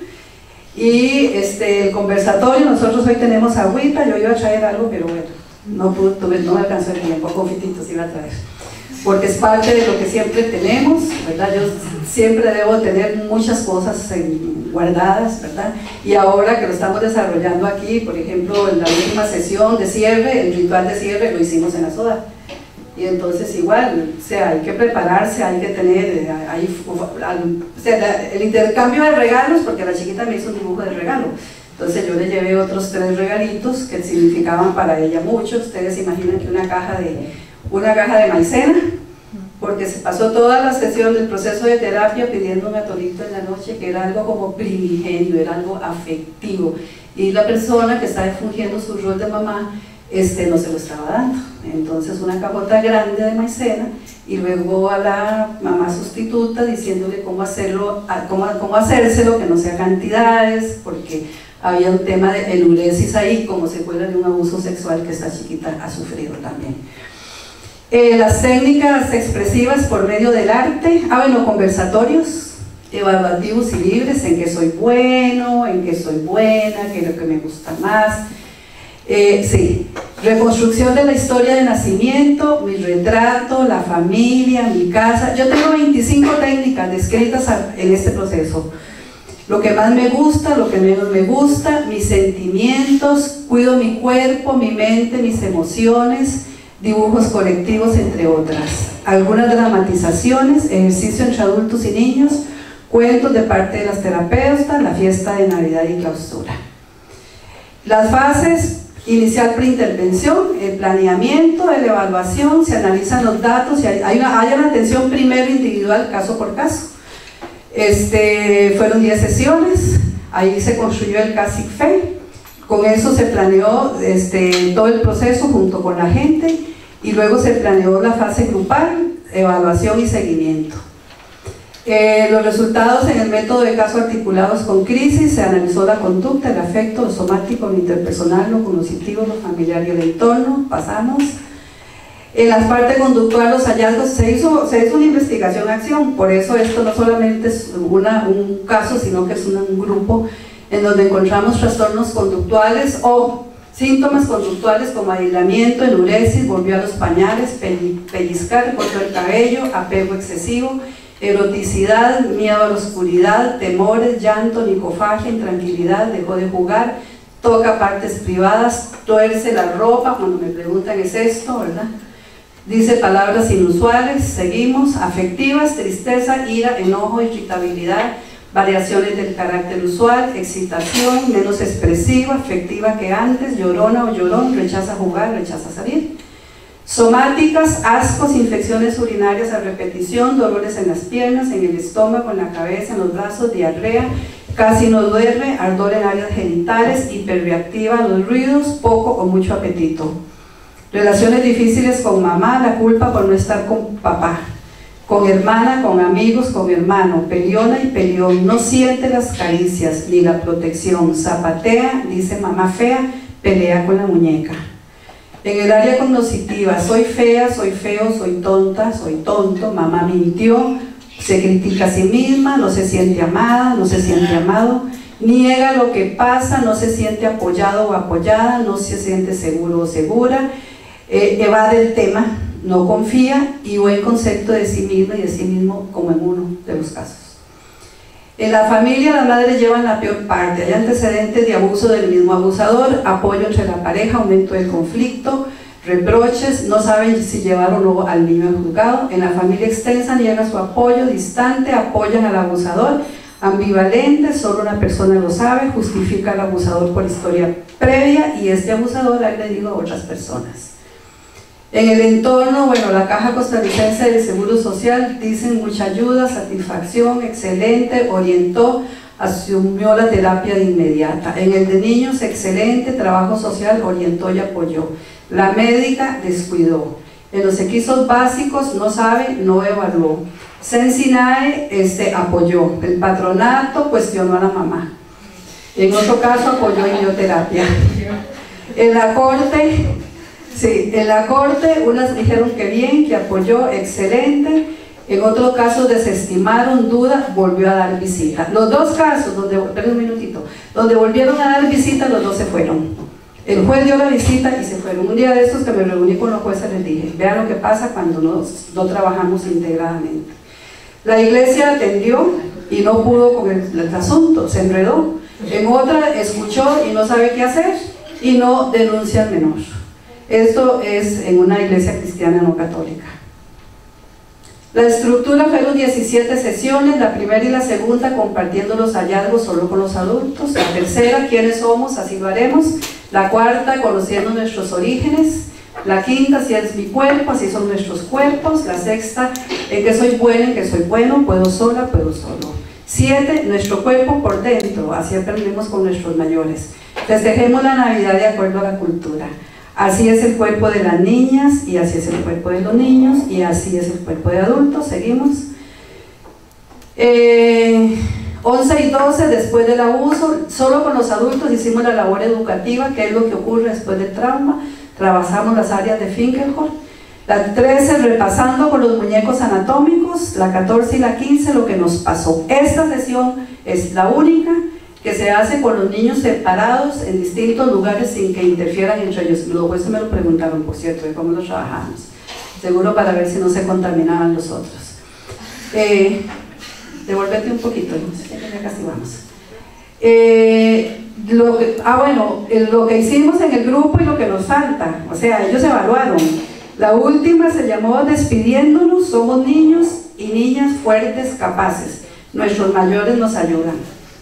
y este, el conversatorio. Nosotros hoy tenemos agüita, yo iba a traer algo, pero bueno, no, pude, tuve, no me alcanzó el tiempo, confititos iba a traer, porque es parte de lo que siempre tenemos, ¿verdad? Yo siempre debo tener muchas cosas en, guardadas, ¿verdad? Y ahora que lo estamos desarrollando aquí, por ejemplo, en la última sesión de cierre, el ritual de cierre lo hicimos en la soda. Y entonces igual, o sea, hay que prepararse, hay que tener, hay, o sea, la, el intercambio de regalos, porque la chiquita me hizo un dibujo de regalo, entonces yo le llevé otros tres regalitos que significaban para ella mucho. Ustedes imaginan que una caja de, una caja de maicena, porque se pasó toda la sesión del proceso de terapia pidiendo un atolito en la noche, que era algo como primigenio, era algo afectivo, y la persona que estaba fungiendo su rol de mamá Este, no se lo estaba dando. Entonces una cajota grande de maicena, y luego a la mamá sustituta diciéndole cómo hacerlo, cómo, cómo hacérselo, que no sea cantidades, porque había un tema de enuresis ahí, como secuela de un abuso sexual que esta chiquita ha sufrido también. Eh, las técnicas expresivas por medio del arte, ah bueno, conversatorios evaluativos y libres, en qué soy bueno, en qué soy buena, qué es lo que me gusta más. Eh, sí, reconstrucción de la historia de nacimiento, mi retrato, la familia, mi casa. Yo tengo veinticinco técnicas descritas en este proceso. Lo que más me gusta, lo que menos me gusta, mis sentimientos, cuido mi cuerpo, mi mente, mis emociones, dibujos colectivos, entre otras. Algunas dramatizaciones, ejercicio entre adultos y niños, cuentos de parte de las terapeutas, la fiesta de Navidad y clausura. Las fases: inicial preintervención, el planeamiento, la evaluación, se analizan los datos, y hay, hay, una, hay una atención primero individual, caso por caso. Este, fueron diez sesiones, ahí se construyó el CASIC-FE, con eso se planeó este, todo el proceso junto con la gente, y luego se planeó la fase grupal, evaluación y seguimiento. Eh, los resultados en el método de casos articulados con crisis: se analizó la conducta, el afecto, lo somático, lo interpersonal, lo cognitivo, lo familiar y el entorno. Pasamos. En la parte conductual, los hallazgos, se hizo, se hizo una investigación-acción, por eso esto no solamente es una, un caso, sino que es un, un grupo en donde encontramos trastornos conductuales o síntomas conductuales como aislamiento, enuresis, volvió a los pañales, pellizcar, cortó el cabello, apego excesivo, eroticidad, miedo a la oscuridad, temores, llanto, nicofagia, intranquilidad, dejó de jugar, toca partes privadas, tuerce la ropa, cuando me preguntan es esto, ¿verdad? Dice palabras inusuales, seguimos, afectivas, tristeza, ira, enojo, irritabilidad, variaciones del carácter usual, excitación, menos expresiva, afectiva que antes, llorona o llorón, rechaza jugar, rechaza salir. Somáticas, ascos, infecciones urinarias a repetición, dolores en las piernas, en el estómago, en la cabeza, en los brazos, diarrea, casi no duerme, ardor en áreas genitales, hiperreactiva a los ruidos, poco o mucho apetito. Relaciones difíciles con mamá, la culpa por no estar con papá, con hermana, con amigos, con hermano, peleona y peleón, no siente las caricias ni la protección, zapatea, dice mamá fea, pelea con la muñeca. En el área cognitiva, soy fea, soy feo, soy tonta, soy tonto, mamá mintió, se critica a sí misma, no se siente amada, no se siente amado, niega lo que pasa, no se siente apoyado o apoyada, no se siente seguro o segura, eh, evade el tema, no confía y buen concepto de sí misma y de sí mismo como en uno de los casos. En la familia las madres llevan la peor parte, hay antecedentes de abuso del mismo abusador, apoyo entre la pareja, aumento del conflicto, reproches, no saben si llevar o no al niño al juzgado. En la familia extensa niega su apoyo, distante, apoyan al abusador, ambivalente, solo una persona lo sabe, justifica al abusador por historia previa y este abusador ha agredido a otras personas. En el entorno, bueno, la Caja Costarricense de Seguro Social dicen mucha ayuda, satisfacción, excelente, orientó, asumió la terapia de inmediata. En el de niños, excelente, trabajo social, orientó y apoyó. La médica descuidó. En los equipos básicos, no sabe, no evaluó. Sensinae este, apoyó. El patronato cuestionó a la mamá. En otro caso, apoyó en bioterapia. En la corte... Sí, en la corte unas dijeron que bien, que apoyó, excelente, en otro caso desestimaron, duda, volvió a dar visita. Los dos casos, donde, perdón un minutito, donde volvieron a dar visita, los dos se fueron. El juez dio la visita y se fueron. Un día de estos que me reuní con los jueces les dije, vean lo que pasa cuando no, no trabajamos integradamente. La iglesia atendió y no pudo con el, el asunto, se enredó. En otra escuchó y no sabe qué hacer y no denuncia al menor. Esto es en una iglesia cristiana no católica. La estructura fueron diecisiete sesiones, la primera y la segunda compartiendo los hallazgos solo con los adultos, la tercera, quiénes somos, así lo haremos, la cuarta, conociendo nuestros orígenes, la quinta, si es mi cuerpo, así son nuestros cuerpos, la sexta, en que soy buena, en que soy bueno, puedo sola, puedo solo. Siete, nuestro cuerpo por dentro, así aprendemos con nuestros mayores. Festejemos la Navidad de acuerdo a la cultura. Así es el cuerpo de las niñas y así es el cuerpo de los niños y así es el cuerpo de adultos. Seguimos. Eh, once y doce, después del abuso, solo con los adultos hicimos la labor educativa, qué es lo que ocurre después del trauma, trabajamos las áreas de Finkelhorn. La trece, repasando con los muñecos anatómicos, la catorce y la quince, lo que nos pasó. Esta sesión es la única que se hace con los niños separados en distintos lugares sin que interfieran entre ellos. Los jueces me lo preguntaron, por cierto, de cómo lo trabajamos, seguro para ver si no se contaminaban los otros. Eh, devolverte un poquito, ya casi vamos. Eh, lo que, ah bueno, lo que hicimos en el grupo y lo que nos falta, o sea, ellos evaluaron. La última se llamó Despidiéndonos, somos niños y niñas fuertes, capaces. Nuestros mayores nos ayudan.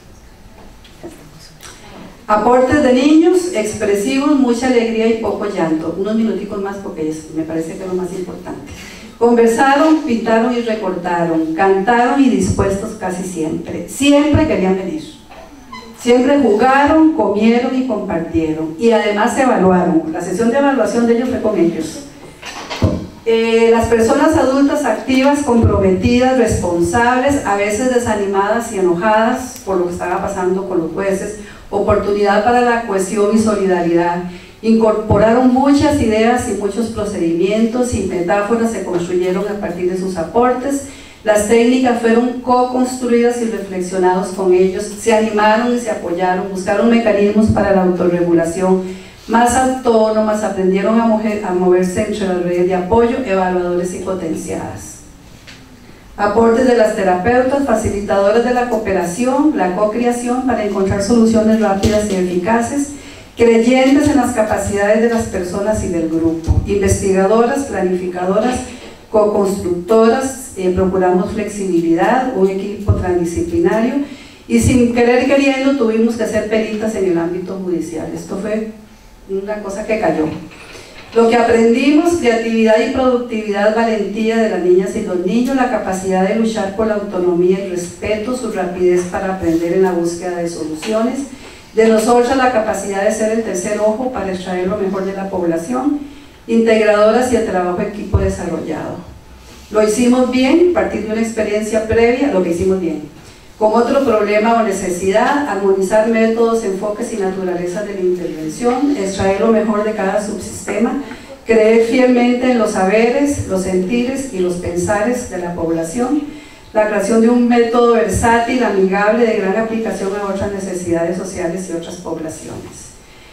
Aportes de niños, expresivos, mucha alegría y poco llanto. Unos minuticos más porque es, me parece que es lo más importante. Conversaron, pintaron y recortaron, cantaron y dispuestos casi siempre. Siempre querían venir. Siempre jugaron, comieron y compartieron. Y además se evaluaron. La sesión de evaluación de ellos fue con ellos. Eh, las personas adultas activas, comprometidas, responsables, a veces desanimadas y enojadas por lo que estaba pasando con los jueces oportunidad para la cohesión y solidaridad. Incorporaron muchas ideas y muchos procedimientos y metáforas se construyeron a partir de sus aportes. Las técnicas fueron co-construidas y reflexionados con ellos, se animaron y se apoyaron, buscaron mecanismos para la autorregulación más autónomas, aprendieron a, mover, a moverse entre las redes de apoyo, evaluadores y potenciadas. Aportes de las terapeutas, facilitadoras de la cooperación, la co-creación para encontrar soluciones rápidas y eficaces, creyentes en las capacidades de las personas y del grupo, investigadoras, planificadoras, co-constructoras, eh, procuramos flexibilidad, un equipo transdisciplinario y sin querer queriendo tuvimos que ser peritas en el ámbito judicial. Esto fue una cosa que cayó. Lo que aprendimos: creatividad y productividad, valentía de las niñas y los niños, la capacidad de luchar por la autonomía y respeto, su rapidez para aprender en la búsqueda de soluciones. De nosotras la capacidad de ser el tercer ojo para extraer lo mejor de la población, integradoras y el trabajo equipo desarrollado. Lo hicimos bien, a partir de una experiencia previa, lo que hicimos bien. Con otro problema o necesidad, armonizar métodos, enfoques y naturalezas de la intervención, extraer lo mejor de cada subsistema, creer fielmente en los saberes, los sentires y los pensares de la población, la creación de un método versátil, amigable, de gran aplicación a otras necesidades sociales y otras poblaciones.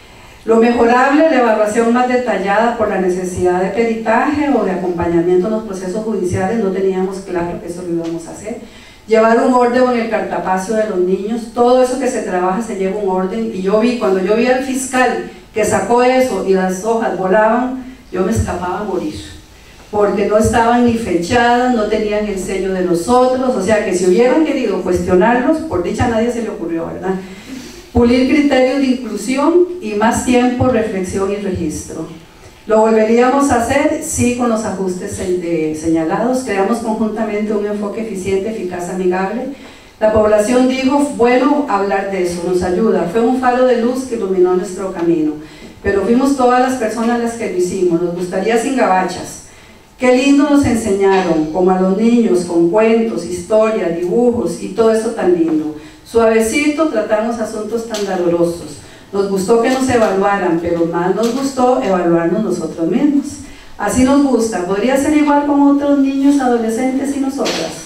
Lo mejorable, la evaluación más detallada por la necesidad de peritaje o de acompañamiento en los procesos judiciales, no teníamos claro que eso lo íbamos a hacer. Llevar un orden en el cartapacio de los niños, todo eso que se trabaja se lleva un orden, y yo vi, cuando yo vi al fiscal que sacó eso y las hojas volaban, yo me escapaba a morir, porque no estaban ni fechadas, no tenían el sello de nosotros, o sea que si hubieran querido cuestionarlos, por dicha a nadie se le ocurrió, ¿verdad? Pulir criterios de inclusión y más tiempo, reflexión y registro. ¿Lo volveríamos a hacer? Sí, con los ajustes señalados. Creamos conjuntamente un enfoque eficiente, eficaz, amigable. La población dijo, bueno, hablar de eso nos ayuda. Fue un faro de luz que iluminó nuestro camino. Pero fuimos todas las personas las que lo hicimos. Nos gustaría sin gabachas. Qué lindo nos enseñaron, como a los niños, con cuentos, historias, dibujos y todo eso tan lindo. Suavecito tratamos asuntos tan dolorosos. Nos gustó que nos evaluaran, pero más nos gustó evaluarnos nosotros mismos. Así nos gusta. ¿Podría ser igual como otros niños, adolescentes y nosotras?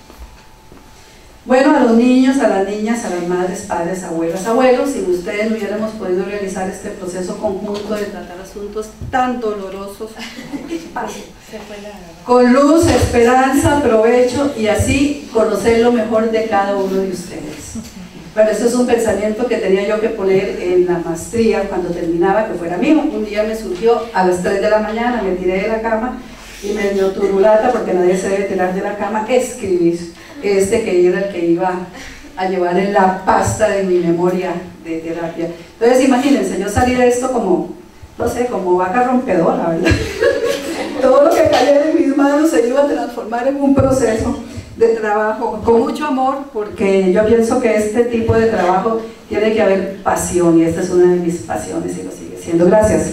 Bueno, a los niños, a las niñas, a las madres, padres, abuelas, abuelos, sin ustedes no hubiéramos podido realizar este proceso conjunto de tratar asuntos tan dolorosos. Con luz, esperanza, provecho y así conocer lo mejor de cada uno de ustedes. Bueno, eso es un pensamiento que tenía yo que poner en la maestría cuando terminaba, que fuera mío. Un día me surgió a las tres de la mañana, me tiré de la cama y me dio turulata, porque nadie se debe tirar de la cama, escribir este que era el que iba a llevar en la pasta de mi memoria de terapia. Entonces imagínense, yo salí de esto como, no sé, como vaca rompedora, ¿verdad? Todo lo que cayera en mis manos se iba a transformar en un proceso de trabajo con mucho amor, porque yo pienso que este tipo de trabajo tiene que haber pasión, y esta es una de mis pasiones y lo sigue siendo. Gracias.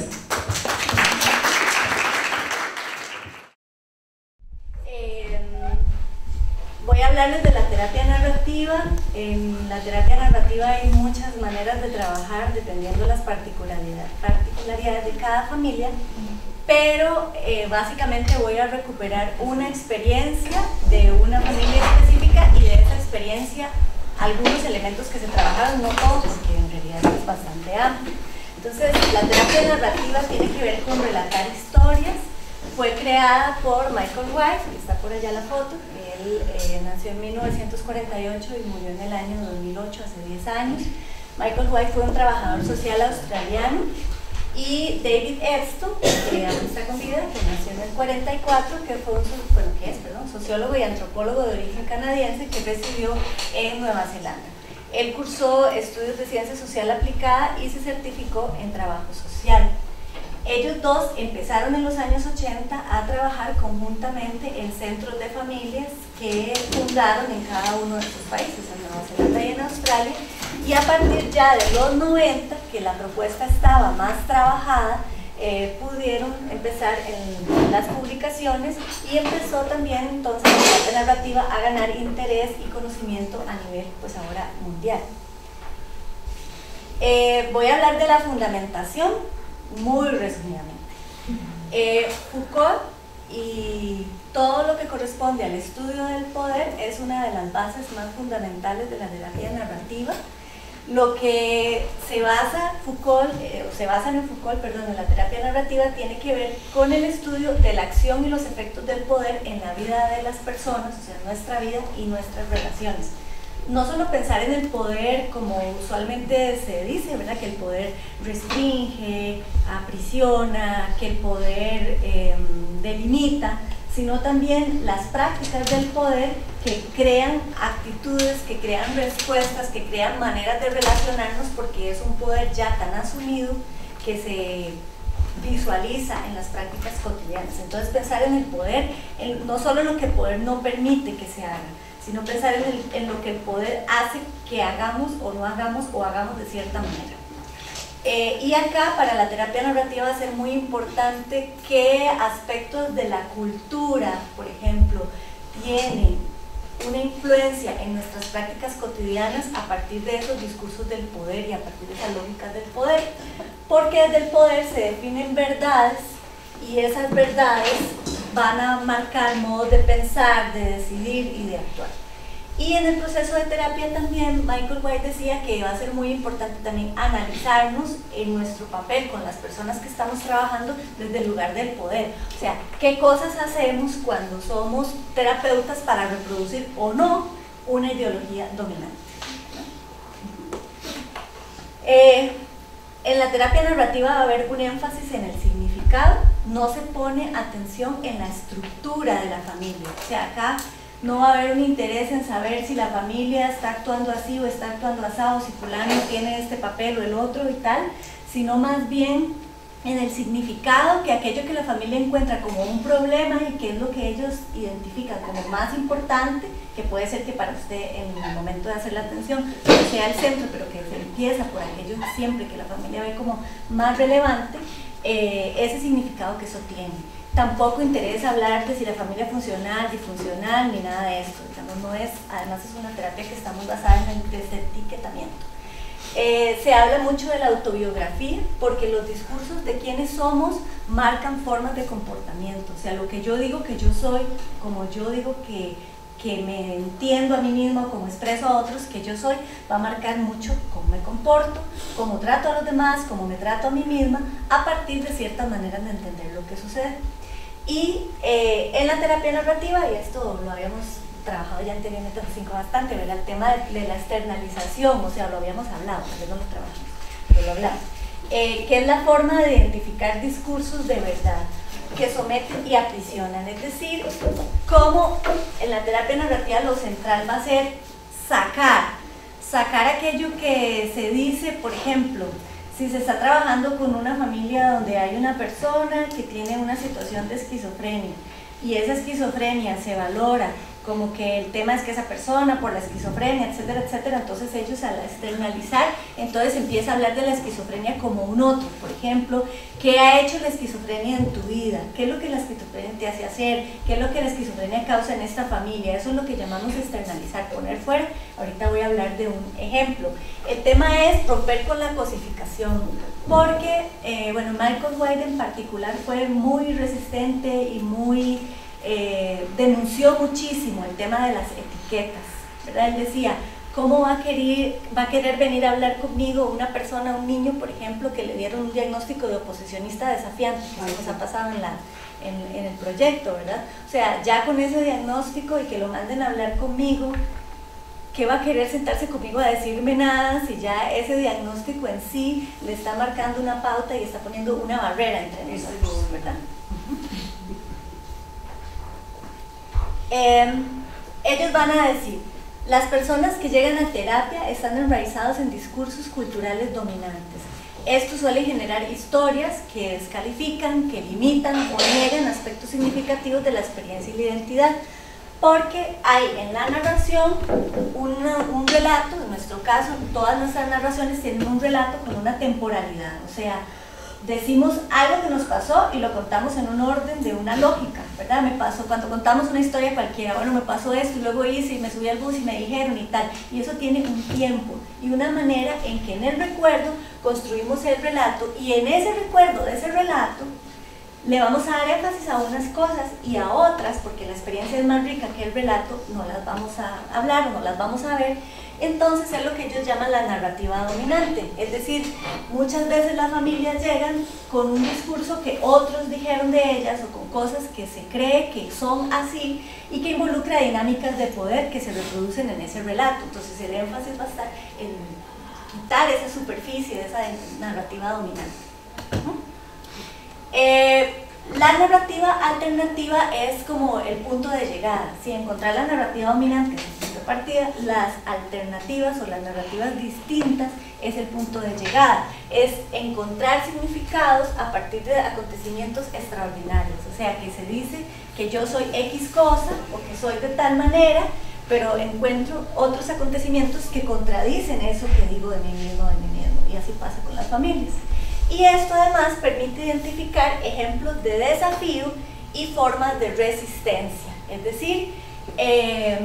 Eh, voy a hablarles de la terapia narrativa. En la terapia narrativa hay muchas maneras de trabajar dependiendo de las particularidades, particularidades de cada familia. Pero eh, básicamente voy a recuperar una experiencia de una familia específica y de esa experiencia algunos elementos que se trabajaron, no todos, porque en realidad es bastante amplio. Entonces, la terapia narrativa tiene que ver con relatar historias. Fue creada por Michael White, que está por allá la foto. Él eh, nació en mil novecientos cuarenta y ocho y murió en el año dos mil ocho, hace diez años. Michael White fue un trabajador social australiano. Y David Epstein, que aún está con vida, que nació en el cuarenta y cuatro, que fue un bueno, que es, perdón, sociólogo y antropólogo de origen canadiense que residió en Nueva Zelanda. Él cursó estudios de ciencia social aplicada y se certificó en trabajo social. Ellos dos empezaron en los años ochenta a trabajar conjuntamente en centros de familias que fundaron en cada uno de sus países, en Nueva Zelanda y en Australia, y a partir ya de los noventa, que la propuesta estaba más trabajada, eh, pudieron empezar en las publicaciones y empezó también entonces la terapia narrativa a ganar interés y conocimiento a nivel, pues ahora, mundial. Eh, voy a hablar de la fundamentación muy resumidamente. Eh, Foucault y todo lo que corresponde al estudio del poder es una de las bases más fundamentales de la terapia narrativa. Lo que se basa Foucault, eh, o se basa en Foucault, perdón, en la terapia narrativa tiene que ver con el estudio de la acción y los efectos del poder en la vida de las personas, o sea, nuestra vida y nuestras relaciones. No solo pensar en el poder como usualmente se dice, ¿verdad? Que el poder restringe, aprisiona, que el poder eh, delimita, sino también las prácticas del poder que crean actitudes, que crean respuestas, que crean maneras de relacionarnos, porque es un poder ya tan asumido que se visualiza en las prácticas cotidianas. Entonces pensar en el poder, en, no solo en lo que el poder no permite que se haga, sino pensar en, el, en lo que el poder hace que hagamos o no hagamos o hagamos de cierta manera. Eh, y acá para la terapia narrativa va a ser muy importante qué aspectos de la cultura, por ejemplo, tienen una influencia en nuestras prácticas cotidianas a partir de esos discursos del poder y a partir de esas lógicas del poder, porque desde el poder se definen verdades y esas verdades van a marcar modos de pensar, de decidir y de actuar. Y en el proceso de terapia también Michael White decía que va a ser muy importante también analizarnos en nuestro papel con las personas que estamos trabajando desde el lugar del poder. O sea, qué cosas hacemos cuando somos terapeutas para reproducir o no una ideología dominante. Eh, en la terapia narrativa va a haber un énfasis en el significado, no se pone atención en la estructura de la familia. O sea, acá no va a haber un interés en saber si la familia está actuando así o está actuando asado, si fulano tiene este papel o el otro y tal, sino más bien en el significado, que aquello que la familia encuentra como un problema y que es lo que ellos identifican como más importante, que puede ser que para usted en el momento de hacer la atención no sea el centro, pero que se empieza por aquello siempre que la familia ve como más relevante, eh, ese significado que eso tiene. Tampoco interesa hablar de si la familia funcional, disfuncional, ni nada de esto. Digamos, no es, además es una terapia que está muy basada en el desetiquetamiento. Eh, se habla mucho de la autobiografía porque los discursos de quiénes somos marcan formas de comportamiento. O sea, lo que yo digo que yo soy, como yo digo que, que me entiendo a mí mismo, como expreso a otros que yo soy, va a marcar mucho cómo me comporto, cómo trato a los demás, cómo me trato a mí misma, a partir de ciertas maneras de entender lo que sucede. Y eh, en la terapia narrativa, y esto lo habíamos trabajado ya anteriormente en cinco bastante, ¿verdad? El tema de, de la externalización, o sea, lo habíamos hablado, tal vez no lo trabajamos, pero lo hablamos, eh, que es la forma de identificar discursos de verdad que someten y aprisionan, es decir, cómo en la terapia narrativa lo central va a ser sacar, sacar aquello que se dice, por ejemplo, si se está trabajando con una familia donde hay una persona que tiene una situación de esquizofrenia y esa esquizofrenia se valora como que el tema es que esa persona por la esquizofrenia, etcétera, etcétera, entonces ellos al externalizar, entonces empieza a hablar de la esquizofrenia como un otro, por ejemplo, ¿qué ha hecho la esquizofrenia en tu vida? ¿Qué es lo que la esquizofrenia te hace hacer? ¿Qué es lo que la esquizofrenia causa en esta familia? Eso es lo que llamamos externalizar, poner fuera. Ahorita voy a hablar de un ejemplo. El tema es romper con la cosificación, porque, eh, bueno, Michael White en particular fue muy resistente y muy... Eh, denunció muchísimo el tema de las etiquetas, ¿verdad? Él decía, ¿cómo va a, querer, va a querer venir a hablar conmigo una persona, un niño, por ejemplo, que le dieron un diagnóstico de oposicionista desafiante, que se nos ha pasado en, la, en, en el proyecto, ¿verdad? O sea, ya con ese diagnóstico y que lo manden a hablar conmigo, ¿qué va a querer sentarse conmigo a decirme nada si ya ese diagnóstico en sí le está marcando una pauta y está poniendo una barrera entre nosotros, ¿verdad? Eh, ellos van a decir, las personas que llegan a terapia están enraizados en discursos culturales dominantes. Esto suele generar historias que descalifican, que limitan o niegan aspectos significativos de la experiencia y la identidad, porque hay en la narración una, un relato, en nuestro caso todas nuestras narraciones tienen un relato con una temporalidad, o sea, decimos algo que nos pasó y lo contamos en un orden de una lógica, ¿verdad? Me pasó, cuando contamos una historia cualquiera, bueno, me pasó esto y luego hice y me subí al bus y me dijeron y tal, y eso tiene un tiempo y una manera en que en el recuerdo construimos el relato, y en ese recuerdo de ese relato le vamos a dar énfasis a unas cosas y a otras, porque la experiencia es más rica que el relato, no las vamos a hablar o no las vamos a ver. Entonces es lo que ellos llaman la narrativa dominante, es decir, muchas veces las familias llegan con un discurso que otros dijeron de ellas o con cosas que se cree que son así y que involucra dinámicas de poder que se reproducen en ese relato. Entonces el énfasis va a estar en quitar esa superficie de esa narrativa dominante. ¿Uh-huh? eh, La narrativa alternativa es como el punto de llegada. Si encontrar la narrativa dominante es el punto de partida, las alternativas o las narrativas distintas es el punto de llegada. Es encontrar significados a partir de acontecimientos extraordinarios. O sea, que se dice que yo soy X cosa o que soy de tal manera, pero encuentro otros acontecimientos que contradicen eso que digo de mí mismo, de mí mismo. Y así pasa con las familias. Y esto además permite identificar ejemplos de desafío y formas de resistencia. Es decir, eh,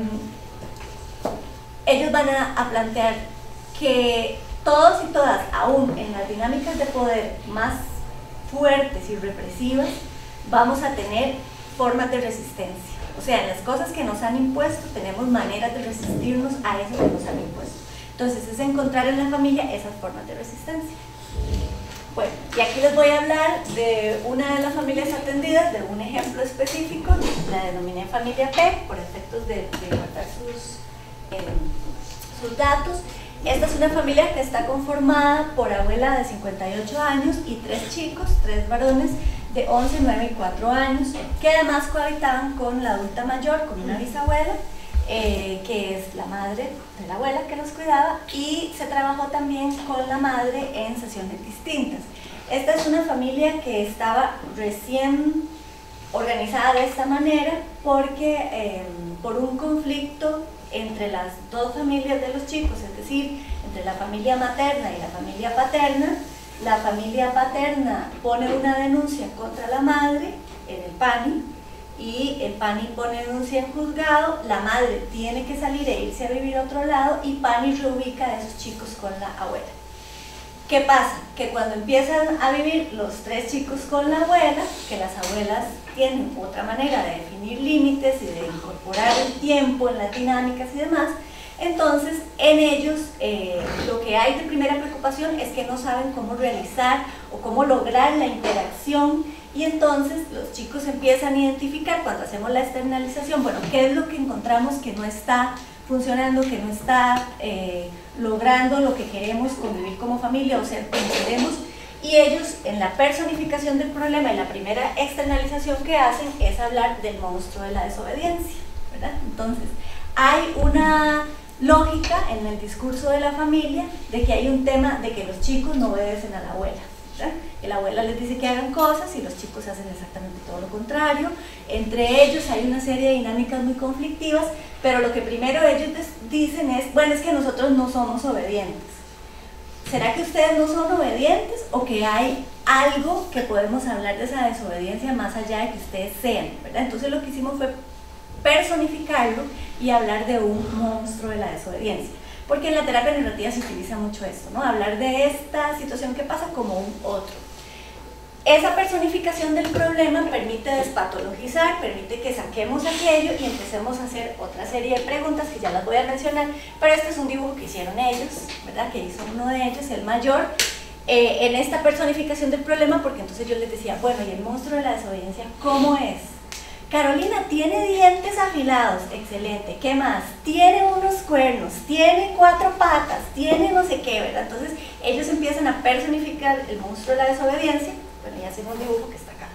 ellos van a, a plantear que todos y todas, aún en las dinámicas de poder más fuertes y represivas, vamos a tener formas de resistencia. O sea, en las cosas que nos han impuesto tenemos maneras de resistirnos a eso que nos han impuesto. Entonces es encontrar en la familia esas formas de resistencia. Bueno, y aquí les voy a hablar de una de las familias atendidas, de un ejemplo específico, la denominé familia P, por efectos de, de guardar sus, eh, sus datos. Esta es una familia que está conformada por abuela de cincuenta y ocho años y tres chicos, tres varones de once, nueve y cuatro años, que además cohabitaban con la adulta mayor, con una bisabuela, Eh, que es la madre de la abuela que los cuidaba, y se trabajó también con la madre en sesiones distintas. Esta es una familia que estaba recién organizada de esta manera porque eh, por un conflicto entre las dos familias de los chicos, es decir, entre la familia materna y la familia paterna, la familia paterna pone una denuncia contra la madre en el PANI, y el PANI pone denuncia en juzgado, la madre tiene que salir e irse a vivir a otro lado y PANI reubica a esos chicos con la abuela. ¿Qué pasa? Que cuando empiezan a vivir los tres chicos con la abuela, que las abuelas tienen otra manera de definir límites y de incorporar el tiempo en las dinámicas y demás, entonces en ellos eh, lo que hay de primera preocupación es que no saben cómo realizar o cómo lograr la interacción. Y entonces los chicos empiezan a identificar, cuando hacemos la externalización, bueno, qué es lo que encontramos que no está funcionando, que no está eh, logrando lo que queremos, convivir como familia o ser como queremos, y ellos en la personificación del problema, en la primera externalización que hacen es hablar del monstruo de la desobediencia, ¿verdad? Entonces hay una lógica en el discurso de la familia de que hay un tema de que los chicos no obedecen a la abuela, ¿verdad? Que la abuela les dice que hagan cosas y los chicos hacen exactamente todo lo contrario. Entre ellos hay una serie de dinámicas muy conflictivas, pero lo que primero ellos dicen es, bueno, es que nosotros no somos obedientes. ¿Será que ustedes no son obedientes o que hay algo que podemos hablar de esa desobediencia más allá de que ustedes sean, ¿verdad? Entonces lo que hicimos fue personificarlo y hablar de un monstruo de la desobediencia. Porque en la terapia narrativa se utiliza mucho esto, ¿no? Hablar de esta situación que pasa como un otro. Esa personificación del problema permite despatologizar, permite que saquemos aquello y empecemos a hacer otra serie de preguntas que ya las voy a mencionar, pero este es un dibujo que hicieron ellos, ¿verdad? Que hizo uno de ellos, el mayor, eh, en esta personificación del problema, porque entonces yo les decía, bueno, ¿y el monstruo de la desobediencia cómo es? Carolina tiene dientes afilados, excelente. ¿Qué más? Tiene unos cuernos, tiene cuatro patas, tiene no sé qué, ¿verdad? Entonces ellos empiezan a personificar el monstruo de la desobediencia. Bueno, ya hacemos un dibujo que está acá.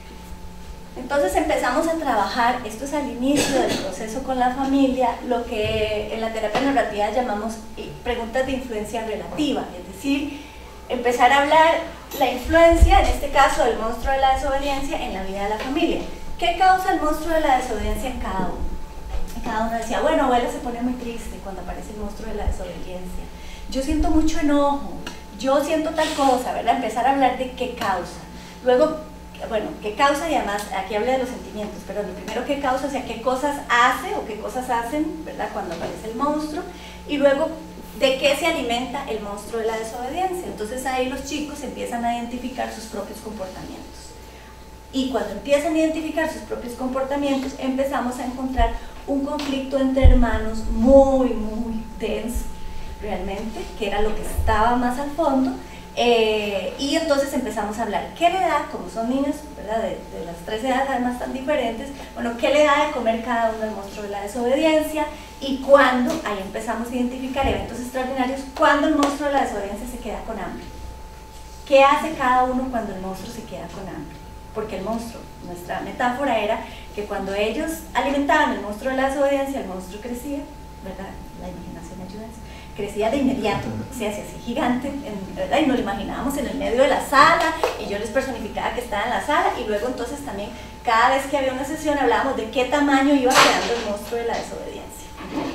Entonces empezamos a trabajar, esto es al inicio del proceso con la familia, lo que en la terapia narrativa llamamos preguntas de influencia relativa, es decir, empezar a hablar la influencia, en este caso del monstruo de la desobediencia, en la vida de la familia. ¿Qué causa el monstruo de la desobediencia en cada uno? Cada uno decía, bueno, abuela se pone muy triste cuando aparece el monstruo de la desobediencia. Yo siento mucho enojo, yo siento tal cosa, ¿verdad? Empezar a hablar de qué causa. Luego, bueno, qué causa, y además aquí hablé de los sentimientos, pero lo primero qué causa, o sea, qué cosas hace o qué cosas hacen, ¿verdad? Cuando aparece el monstruo, y luego de qué se alimenta el monstruo de la desobediencia. Entonces ahí los chicos empiezan a identificar sus propios comportamientos. Y cuando empiezan a identificar sus propios comportamientos, empezamos a encontrar un conflicto entre hermanos muy, muy denso, realmente, que era lo que estaba más al fondo. Eh, y entonces empezamos a hablar, ¿qué le da, como son niños, ¿verdad? De, de las tres edades además tan diferentes, bueno, qué le da de comer cada uno al monstruo de la desobediencia, y cuándo, ahí empezamos a identificar eventos extraordinarios, cuando el monstruo de la desobediencia se queda con hambre. ¿Qué hace cada uno cuando el monstruo se queda con hambre? Porque el monstruo, nuestra metáfora era que cuando ellos alimentaban el monstruo de la desobediencia, el monstruo crecía, ¿verdad? La imaginación ayuda a eso. Crecía de inmediato, se hacía así gigante, ¿verdad? Y nos lo imaginábamos en el medio de la sala, y yo les personificaba que estaba en la sala, y luego entonces también, cada vez que había una sesión, hablábamos de qué tamaño iba quedando el monstruo de la desobediencia.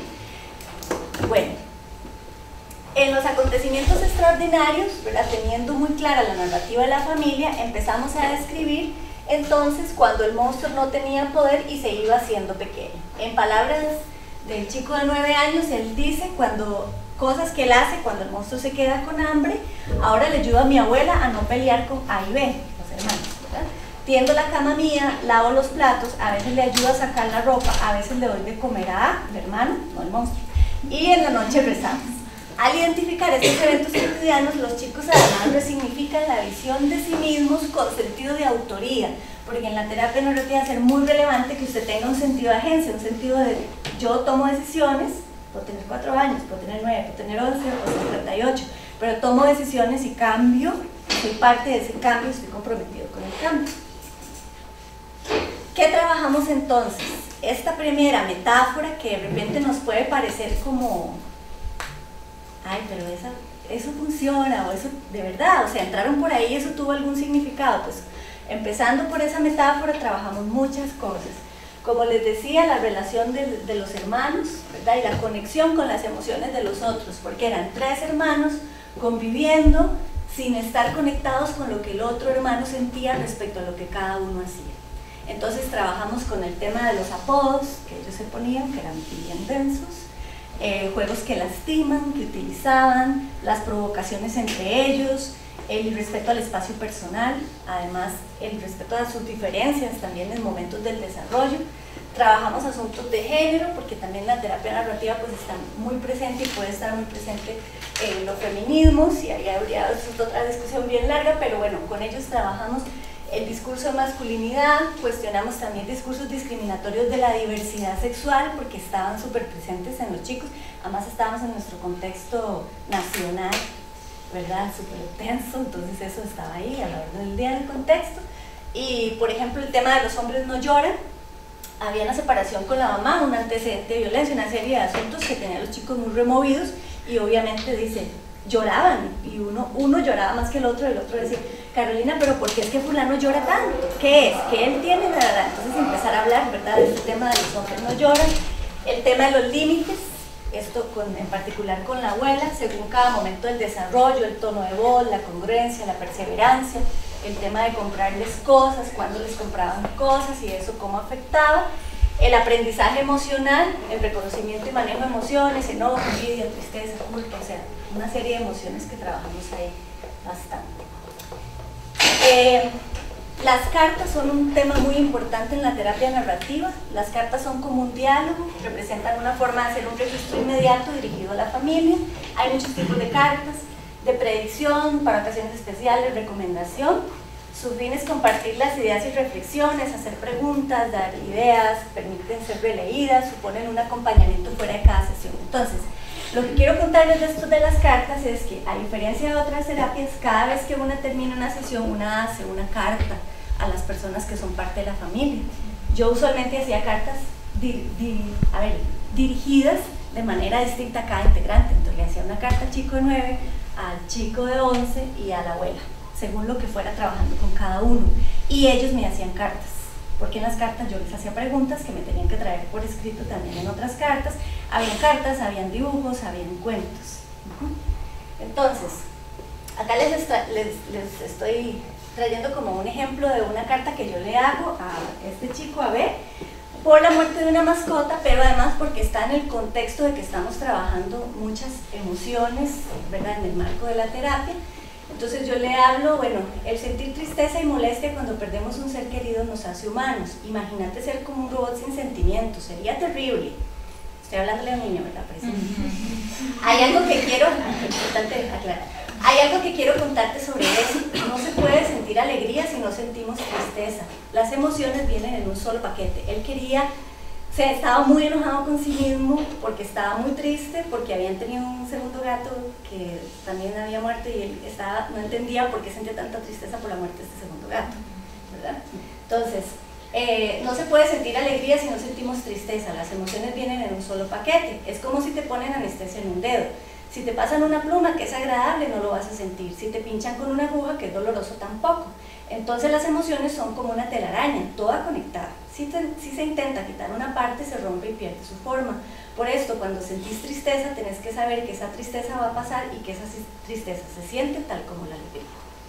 Bueno, en los acontecimientos extraordinarios, ¿verdad? Teniendo muy clara la narrativa de la familia, empezamos a describir entonces cuando el monstruo no tenía poder y se iba haciendo pequeño. En palabras del chico de nueve años, él dice, cuando cosas que él hace cuando el monstruo se queda con hambre, ahora le ayudo a mi abuela a no pelear con A y B, los hermanos, ¿verdad? Tiendo la cama mía, lavo los platos, a veces le ayudo a sacar la ropa, a veces le doy de comer a A, el hermano, no el monstruo, y en la noche rezamos. Al identificar estos eventos cotidianos, los chicos además resignifican la visión de sí mismos con sentido de autoría, porque en la terapia narrativa va a ser muy relevante que usted tenga un sentido de agencia, un sentido de yo tomo decisiones, puedo tener cuatro años, puedo tener nueve, puedo tener once, puedo tener treinta y ocho, pero tomo decisiones y cambio, soy parte de ese cambio, estoy comprometido con el cambio. ¿Qué trabajamos entonces? Esta primera metáfora que de repente nos puede parecer como, ay, pero esa, eso funciona, o eso de verdad, o sea, entraron por ahí y eso tuvo algún significado. Pues empezando por esa metáfora trabajamos muchas cosas. Como les decía, la relación de, de los hermanos, ¿verdad? Y la conexión con las emociones de los otros, porque eran tres hermanos conviviendo sin estar conectados con lo que el otro hermano sentía respecto a lo que cada uno hacía. Entonces trabajamos con el tema de los apodos que ellos se ponían, que eran bien densos, eh, juegos que lastiman, que utilizaban, las provocaciones entre ellos, el respeto al espacio personal, además el respeto a sus diferencias también en momentos del desarrollo. Trabajamos asuntos de género, porque también la terapia narrativa pues está muy presente y puede estar muy presente en los feminismos, y ahí habría otra discusión bien larga, pero bueno, con ellos trabajamos el discurso de masculinidad, cuestionamos también discursos discriminatorios de la diversidad sexual, porque estaban súper presentes en los chicos, además estábamos en nuestro contexto nacional, ¿verdad? Súper tenso, entonces eso estaba ahí a la orden del día en el contexto. Y por ejemplo el tema de los hombres no lloran, había una separación con la mamá, un antecedente de violencia, una serie de asuntos que tenían los chicos muy removidos, y obviamente dice, lloraban, y uno, uno lloraba más que el otro, y el otro decía, Carolina, pero ¿por qué es que fulano llora tanto? ¿Qué es? ¿Qué él tiene? ¿Verdad? Entonces empezar a hablar, ¿verdad?, de este tema de los hombres no lloran, el tema de los límites, esto con, en particular con la abuela, según cada momento del desarrollo, el tono de voz, la congruencia, la perseverancia, el tema de comprarles cosas, cuándo les compraban cosas y eso cómo afectaba, el aprendizaje emocional, el reconocimiento y manejo de emociones, enojo, envidia, tristeza, culpa, o sea, una serie de emociones que trabajamos ahí bastante. Eh, las cartas son un tema muy importante en la terapia narrativa. Las cartas son como un diálogo, representan una forma de hacer un registro inmediato dirigido a la familia. Hay muchos tipos de cartas, de predicción, para ocasiones especiales, recomendación. Su fin es compartir las ideas y reflexiones, hacer preguntas, dar ideas, permiten ser releídas, suponen un acompañamiento fuera de cada sesión. Entonces, lo que quiero contarles de esto de las cartas es que, a diferencia de otras terapias, cada vez que una termina una sesión, una hace una carta a las personas que son parte de la familia. Yo usualmente hacía cartas di, di, a ver, dirigidas de manera distinta a cada integrante. Entonces le hacía una carta al chico de nueve, al chico de once y a la abuela, según lo que fuera trabajando con cada uno. Y ellos me hacían cartas, porque en las cartas yo les hacía preguntas que me tenían que traer por escrito también en otras cartas. Habían cartas, habían dibujos, habían cuentos. Entonces, acá les, está, les, les estoy trayendo como un ejemplo de una carta que yo le hago a este chico, a B, por la muerte de una mascota, pero además porque está en el contexto de que estamos trabajando muchas emociones, ¿verdad?, en el marco de la terapia. Entonces yo le hablo, bueno, el sentir tristeza y molestia cuando perdemos un ser querido nos hace humanos. Imagínate ser como un robot sin sentimientos, sería terrible. Estoy hablándole a un niño, ¿verdad? Uh-huh. Hay algo que quiero, importante aclarar, hay algo que quiero contarte sobre eso. No se puede sentir alegría si no sentimos tristeza. Las emociones vienen en un solo paquete. Él quería, o sea, estaba muy enojado con sí mismo porque estaba muy triste, porque habían tenido un segundo gato que también había muerto y él estaba, no entendía por qué sentía tanta tristeza por la muerte de este segundo gato, ¿verdad? Entonces, eh, no se puede sentir alegría si no sentimos tristeza. Las emociones vienen en un solo paquete. Es como si te ponen anestesia en un dedo. Si te pasan una pluma que es agradable, no lo vas a sentir. Si te pinchan con una aguja, que es doloroso, tampoco. Entonces las emociones son como una telaraña, toda conectada. Si, te, si se intenta quitar una parte, se rompe y pierde su forma. Por esto, cuando sentís tristeza, tenés que saber que esa tristeza va a pasar y que esa tristeza se siente tal como la alegría.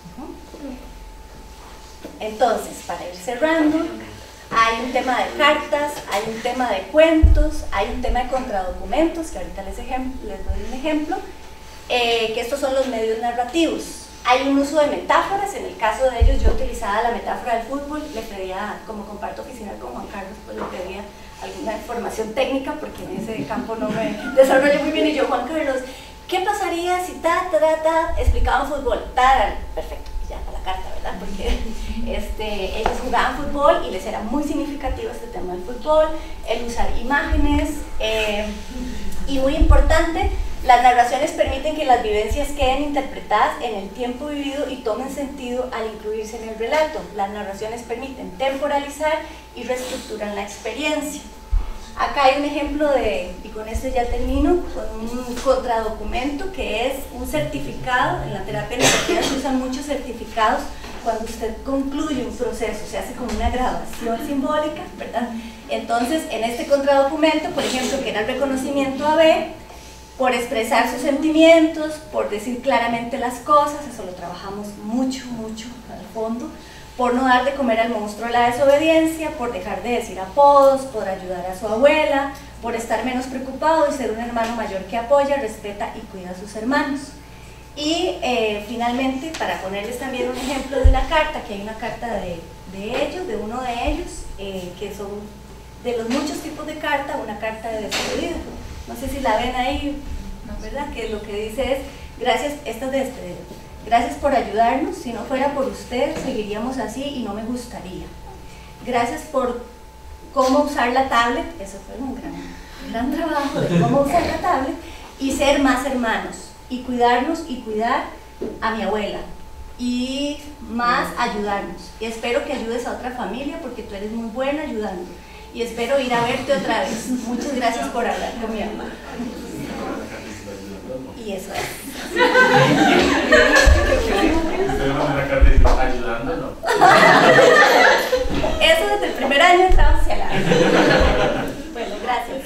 Entonces, para ir cerrando, hay un tema de cartas, hay un tema de cuentos, hay un tema de contradocumentos, que ahorita les, les doy un ejemplo, eh, que estos son los medios narrativos. Hay un uso de metáforas. En el caso de ellos yo utilizaba la metáfora del fútbol, le pedía, como comparto oficina con Juan Carlos, pues le pedía alguna información técnica, porque en ese campo no me desarrollo muy bien, y yo, Juan Carlos, ¿qué pasaría si ta, ta, ta, ta, explicaban fútbol? Ta, perfecto. Ya para la carta, ¿verdad? Porque este, ellos jugaban fútbol y les era muy significativo este tema del fútbol, el usar imágenes, eh, y muy importante, las narraciones permiten que las vivencias queden interpretadas en el tiempo vivido y tomen sentido al incluirse en el relato. Las narraciones permiten temporalizar y reestructuran la experiencia. Acá hay un ejemplo de, y con esto ya termino, con un contradocumento que es un certificado. En la terapia narrativa se usan muchos certificados cuando usted concluye un proceso, se hace como una graduación simbólica, ¿verdad? Entonces, en este contradocumento, por ejemplo, que era el reconocimiento a B, por expresar sus sentimientos, por decir claramente las cosas, eso lo trabajamos mucho, mucho al fondo, por no dar de comer al monstruo de la desobediencia, por dejar de decir apodos, por ayudar a su abuela, por estar menos preocupado y ser un hermano mayor que apoya, respeta y cuida a sus hermanos. Y eh, finalmente, para ponerles también un ejemplo de una carta, que hay una carta de, de ellos, de uno de ellos, eh, que son de los muchos tipos de carta, una carta de despedida. No sé si la ven ahí, ¿verdad? Que lo que dice es, gracias, esta es de despedida. Gracias por ayudarnos, si no fuera por usted seguiríamos así y no me gustaría. Gracias por cómo usar la tablet, eso fue un gran, gran trabajo de cómo usar la tablet, y ser más hermanos, y cuidarnos y cuidar a mi abuela, y más ayudarnos. Y espero que ayudes a otra familia porque tú eres muy buena ayudando, y espero ir a verte otra vez. Muchas gracias por hablar conmigo. Y eso es. ayudando, ¿no? Eso desde el primer año estaba hacia la... Bueno, gracias.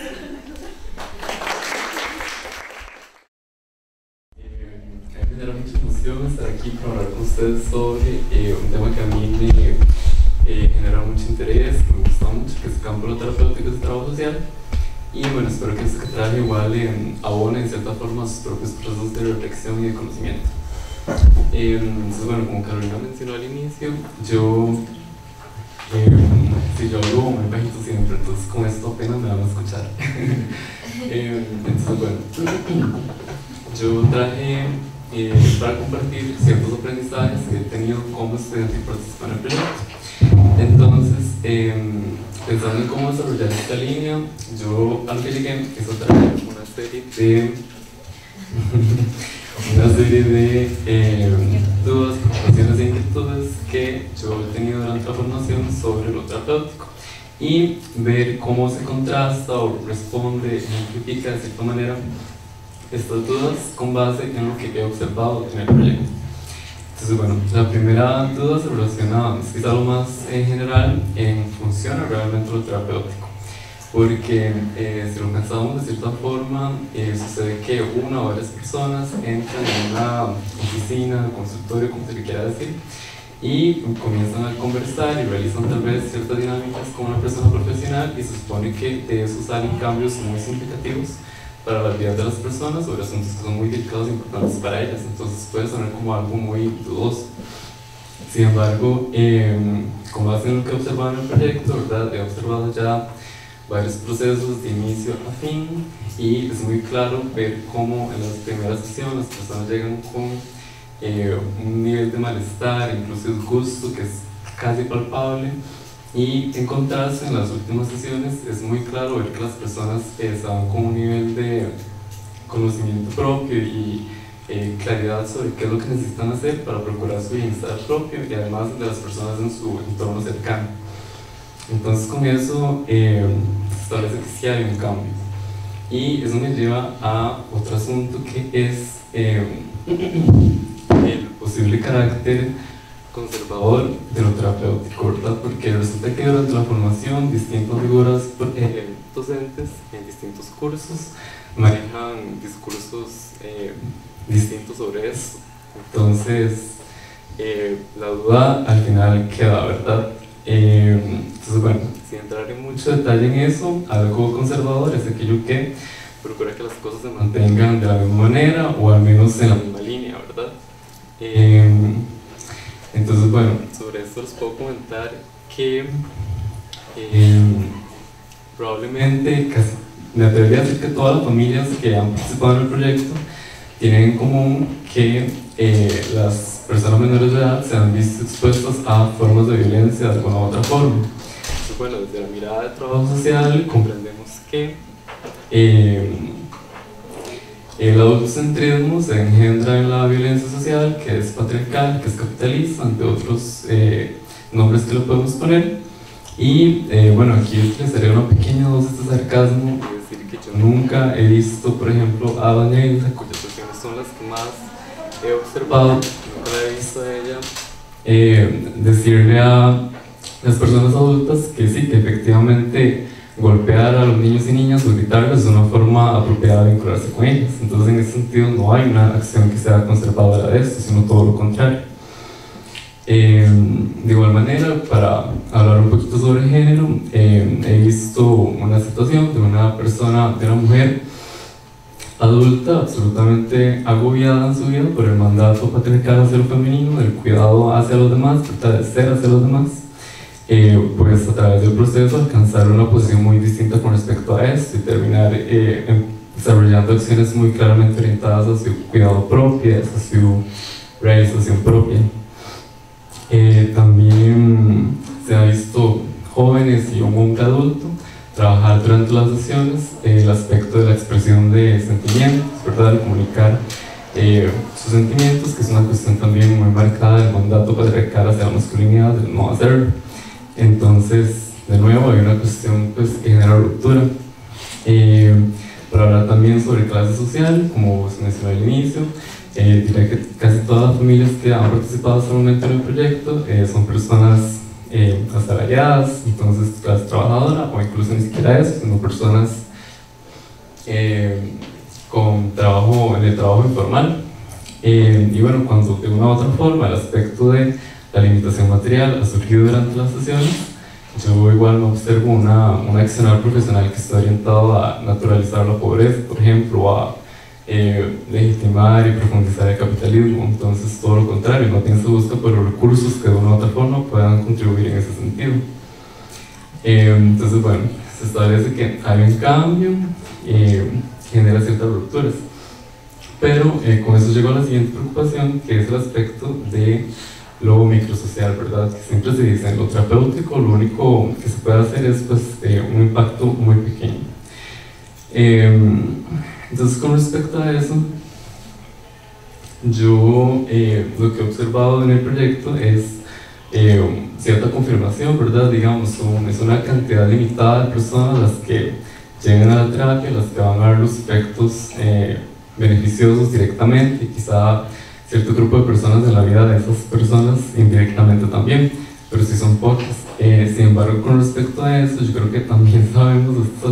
Eh, me genera mucha emoción estar aquí para hablar con ustedes sobre eh, un tema que a mí me eh, genera mucho interés, que me gusta mucho, que es el campo de lo terapéutico y el trabajo social. Y bueno, espero que esto que traje igual eh, abone en cierta forma sus propios procesos de reflexión y de conocimiento. Eh, entonces, bueno, como Carolina mencionó al inicio, yo, eh, sí, yo hablo muy bajito siempre, entonces con esto apenas me van a escuchar. eh, entonces, bueno, yo traje eh, para compartir ciertos aprendizajes que he tenido como estudiante y participante en el proyecto. Entonces, eh, pensando en cómo desarrollar esta línea, yo al que llegué es otra una serie de una serie de eh, dudas, preocupaciones e inquietudes que yo he tenido durante la formación sobre lo terapéutico y ver cómo se contrasta o responde, ejemplifica de cierta manera estas dudas con base en lo que he observado en el proyecto. Entonces, bueno, la primera duda se relaciona quizá lo más en general en funciona realmente lo terapéutico. porque eh, si lo pensamos de cierta forma, eh, sucede que una o varias personas entran en una oficina, consultorio, como se le quiera decir, y comienzan a conversar y realizan tal vez ciertas dinámicas con una persona profesional, y se supone que de eso salen cambios muy significativos para la vida de las personas sobre asuntos que son muy delicados e importantes para ellas. Entonces puede sonar como algo muy dudoso. Sin embargo, eh, con base en lo que he observado en el proyecto, ¿verdad? He observado ya varios procesos de inicio a fin, y es muy claro ver cómo en las primeras sesiones las personas llegan con eh, un nivel de malestar, incluso disgusto, que es casi palpable, y encontrarse en las últimas sesiones es muy claro ver que las personas eh, estaban con un nivel de conocimiento propio y eh, claridad sobre qué es lo que necesitan hacer para procurar su bienestar propio y además de las personas en su entorno cercano. Entonces con eso eh, se establece que sí hay un cambio, y eso me lleva a otro asunto, que es eh, el posible carácter conservador de lo terapéutico, ¿verdad? Porque resulta que durante la formación distintas figuras eh, docentes en distintos cursos manejan discursos eh, distintos sobre eso. Entonces eh, la duda al final queda, ¿verdad? Eh, entonces bueno, sin entrar en mucho detalle en eso, algo conservador es aquello que procura que las cosas se mantengan de la misma manera o al menos en la misma línea, ¿verdad? Eh, entonces bueno, sobre esto les puedo comentar que eh, probablemente casi, me atrevería a decir que todas las familias que han participado en el proyecto tienen en común que eh, las personas menores de edad se han visto expuestas a formas de violencia de alguna u otra forma. Entonces, bueno, desde la mirada de trabajo social comprendemos que eh, el adultocentrismo se engendra en la violencia social, que es patriarcal, que es capitalista, entre otros eh, nombres que lo podemos poner. Y eh, bueno, aquí les daré una pequeña dosis de sarcasmo y decir que yo nunca he visto, por ejemplo, a doña Ilsa, cuyas sesiones son las que más he observado, nunca la he visto a ella, eh, decirle a las personas adultas que sí, que efectivamente golpear a los niños y niñas o gritarles es una forma apropiada de vincularse con ellas. Entonces en ese sentido no hay una acción que sea conservadora de esto, sino todo lo contrario. Eh, de igual manera, para hablar un poquito sobre el género, eh, he visto una situación de una persona, de una mujer adulta absolutamente agobiada en su vida por el mandato patriarcal hacia lo femenino, del cuidado hacia los demás, tratar de ser hacia los demás, eh, pues a través del proceso alcanzar una posición muy distinta con respecto a esto y terminar eh, en, desarrollando acciones muy claramente orientadas hacia su cuidado propio, hacia su realización propia. Eh, también se ha visto jóvenes y un hombre adulto trabajar durante las sesiones eh, el aspecto de la expresión de sentimientos, ¿verdad? De comunicar eh, sus sentimientos, que es una cuestión también muy marcada del mandato patriarcal hacia la masculinidad, de no hacerlo. Entonces, de nuevo, hay una cuestión pues, que genera ruptura. Eh, para hablar también sobre clase social, como se mencionó al inicio, Eh, diré que casi todas las familias que han participado hasta el momento en el proyecto eh, son personas eh, asalariadas, entonces clase trabajadora, o incluso ni siquiera eso, sino personas eh, con trabajo, en el trabajo informal. Eh, y bueno, cuando de una u otra forma el aspecto de la limitación material ha surgido durante las sesiones, yo igual no observo una, una accionar profesional que esté orientado a naturalizar la pobreza, por ejemplo, o a Eh, legitimar y profundizar el capitalismo. Entonces todo lo contrario, no tiene se busca por los recursos que de una u otra forma puedan contribuir en ese sentido. Eh, entonces bueno, se establece que hay un cambio, eh, genera ciertas rupturas, pero eh, con eso llegó a la siguiente preocupación, que es el aspecto de lo microsocial, ¿verdad? Que siempre se dice en lo terapéutico lo único que se puede hacer es pues eh, un impacto muy pequeño. Eh, Entonces, con respecto a eso, yo eh, lo que he observado en el proyecto es eh, cierta confirmación, ¿verdad? Digamos, un, es una cantidad limitada de personas las que llegan a la terapia, las que van a ver los efectos eh, beneficiosos directamente, y quizá cierto grupo de personas en la vida de esas personas indirectamente también, pero sí son pocas. Eh, sin embargo, con respecto a eso, yo creo que también sabemos a estas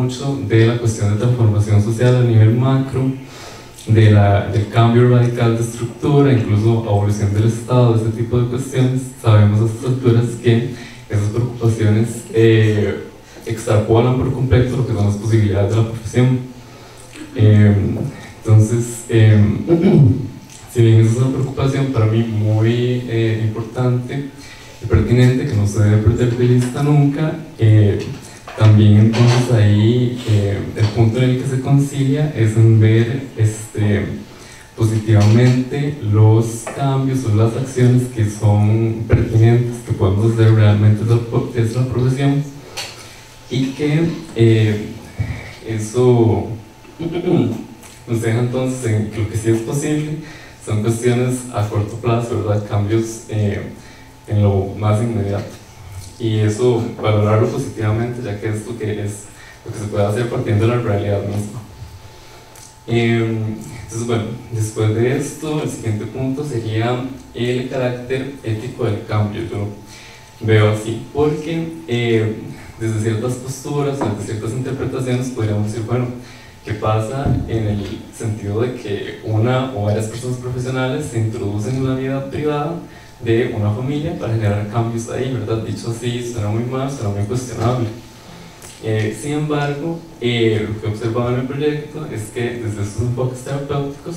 mucho de la cuestión de transformación social a nivel macro, de la, del cambio radical de estructura, incluso abolición del Estado, ese tipo de cuestiones. Sabemos a estas alturas que esas preocupaciones eh, extrapolan por completo lo que son las posibilidades de la profesión. Eh, entonces, eh, si bien esa es una preocupación para mí muy eh, importante y pertinente, que no se debe perder de vista nunca, eh, también entonces ahí eh, el punto en el que se concilia es en ver este, positivamente los cambios o las acciones que son pertinentes, que podemos hacer realmente desde la profesión, y que eh, eso nos deja entonces en que lo que sí es posible son cuestiones a corto plazo, ¿verdad? Cambios eh, en lo más inmediato. Y eso, valorarlo positivamente, ya que es lo que, es, lo que se puede hacer partiendo de la realidad misma. Eh, entonces, bueno, después de esto, el siguiente punto sería el carácter ético del cambio. Yo lo veo así, porque eh, desde ciertas posturas, desde ciertas interpretaciones, podríamos decir, bueno, ¿qué pasa en el sentido de que una o varias personas profesionales se introducen en la vida privada de una familia para generar cambios ahí, ¿verdad? Dicho así, suena muy mal, suena muy cuestionable. Eh, sin embargo, eh, lo que he observado en el proyecto es que desde estos enfoques terapéuticos,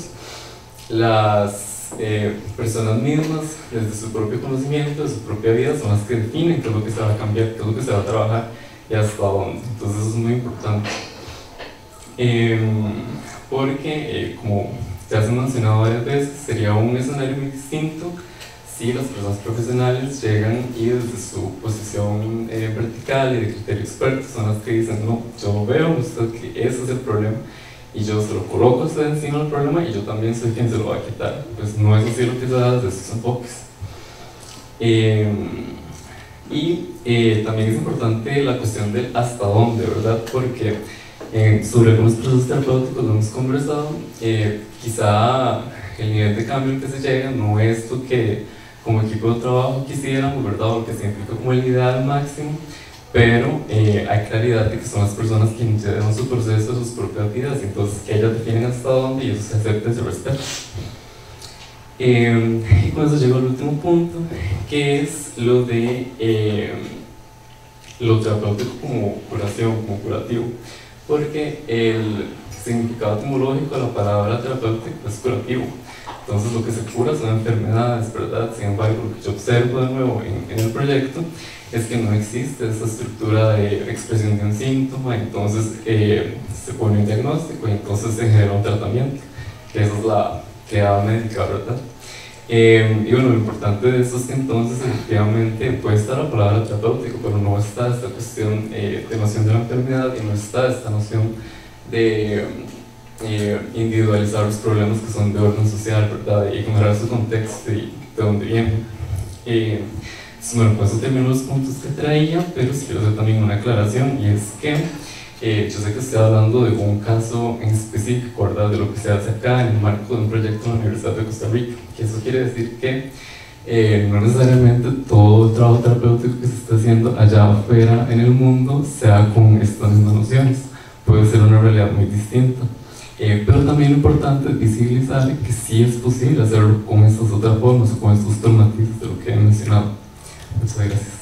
las eh, personas mismas, desde su propio conocimiento, de su propia vida, son las que definen qué es lo que se va a cambiar, qué es lo que se va a trabajar y hasta dónde. Entonces eso es muy importante. Eh, porque, eh, como ya se ha mencionado varias veces, sería un escenario muy distinto si las personas profesionales llegan y desde su posición eh, vertical y de criterio experto son las que dicen, no, yo veo usted que ese es el problema y yo se lo coloco a usted encima del problema y yo también soy quien se lo va a quitar. Pues no es así lo que se da desde esos enfoques. Eh, y eh, también es importante la cuestión del hasta dónde, ¿verdad? Porque eh, sobre algunos procesos terapéuticos lo hemos conversado, eh, quizá el nivel de cambio al que se llega no es lo que como equipo de trabajo quisiéramos, ¿verdad? Lo que se implica como el ideal máximo, pero eh, hay claridad de que son las personas quienes llevan su proceso, sus propias vidas, entonces que ellas definen hasta dónde y eso se acepta y se respeta. Eh, y con eso llego al último punto, que es lo de eh, lo terapéutico como curación, como curativo, porque el significado etimológico de la palabra terapéutico es curativo. Entonces lo que se cura son enfermedades, ¿verdad? Sin embargo, lo que yo observo de nuevo en, en el proyecto es que no existe esa estructura de expresión de un síntoma, entonces eh, se pone un diagnóstico y entonces se genera un tratamiento, que esa es la triada médica, ¿verdad? Eh, y bueno, lo importante de eso es que entonces efectivamente puede estar la palabra terapéutico, pero no está esta cuestión eh, de noción de la enfermedad y no está esta noción de Eh, individualizar los problemas que son de orden social, ¿verdad? Y ignorar su contexto y de dónde vienen. Eh, bueno, pues eso termino los puntos que traía, pero sí quiero hacer también una aclaración, y es que eh, yo sé que estoy hablando de un caso en específico, ¿verdad? De lo que se hace acá en el marco de un proyecto en la Universidad de Costa Rica, que eso quiere decir que eh, no necesariamente todo el trabajo terapéutico que se está haciendo allá afuera en el mundo sea con estas mismas nociones, puede ser una realidad muy distinta. Eh, pero también lo importante es visibilizar que sí es posible hacerlo con estas otras formas o con estos otros matices de lo que he mencionado. Muchas gracias.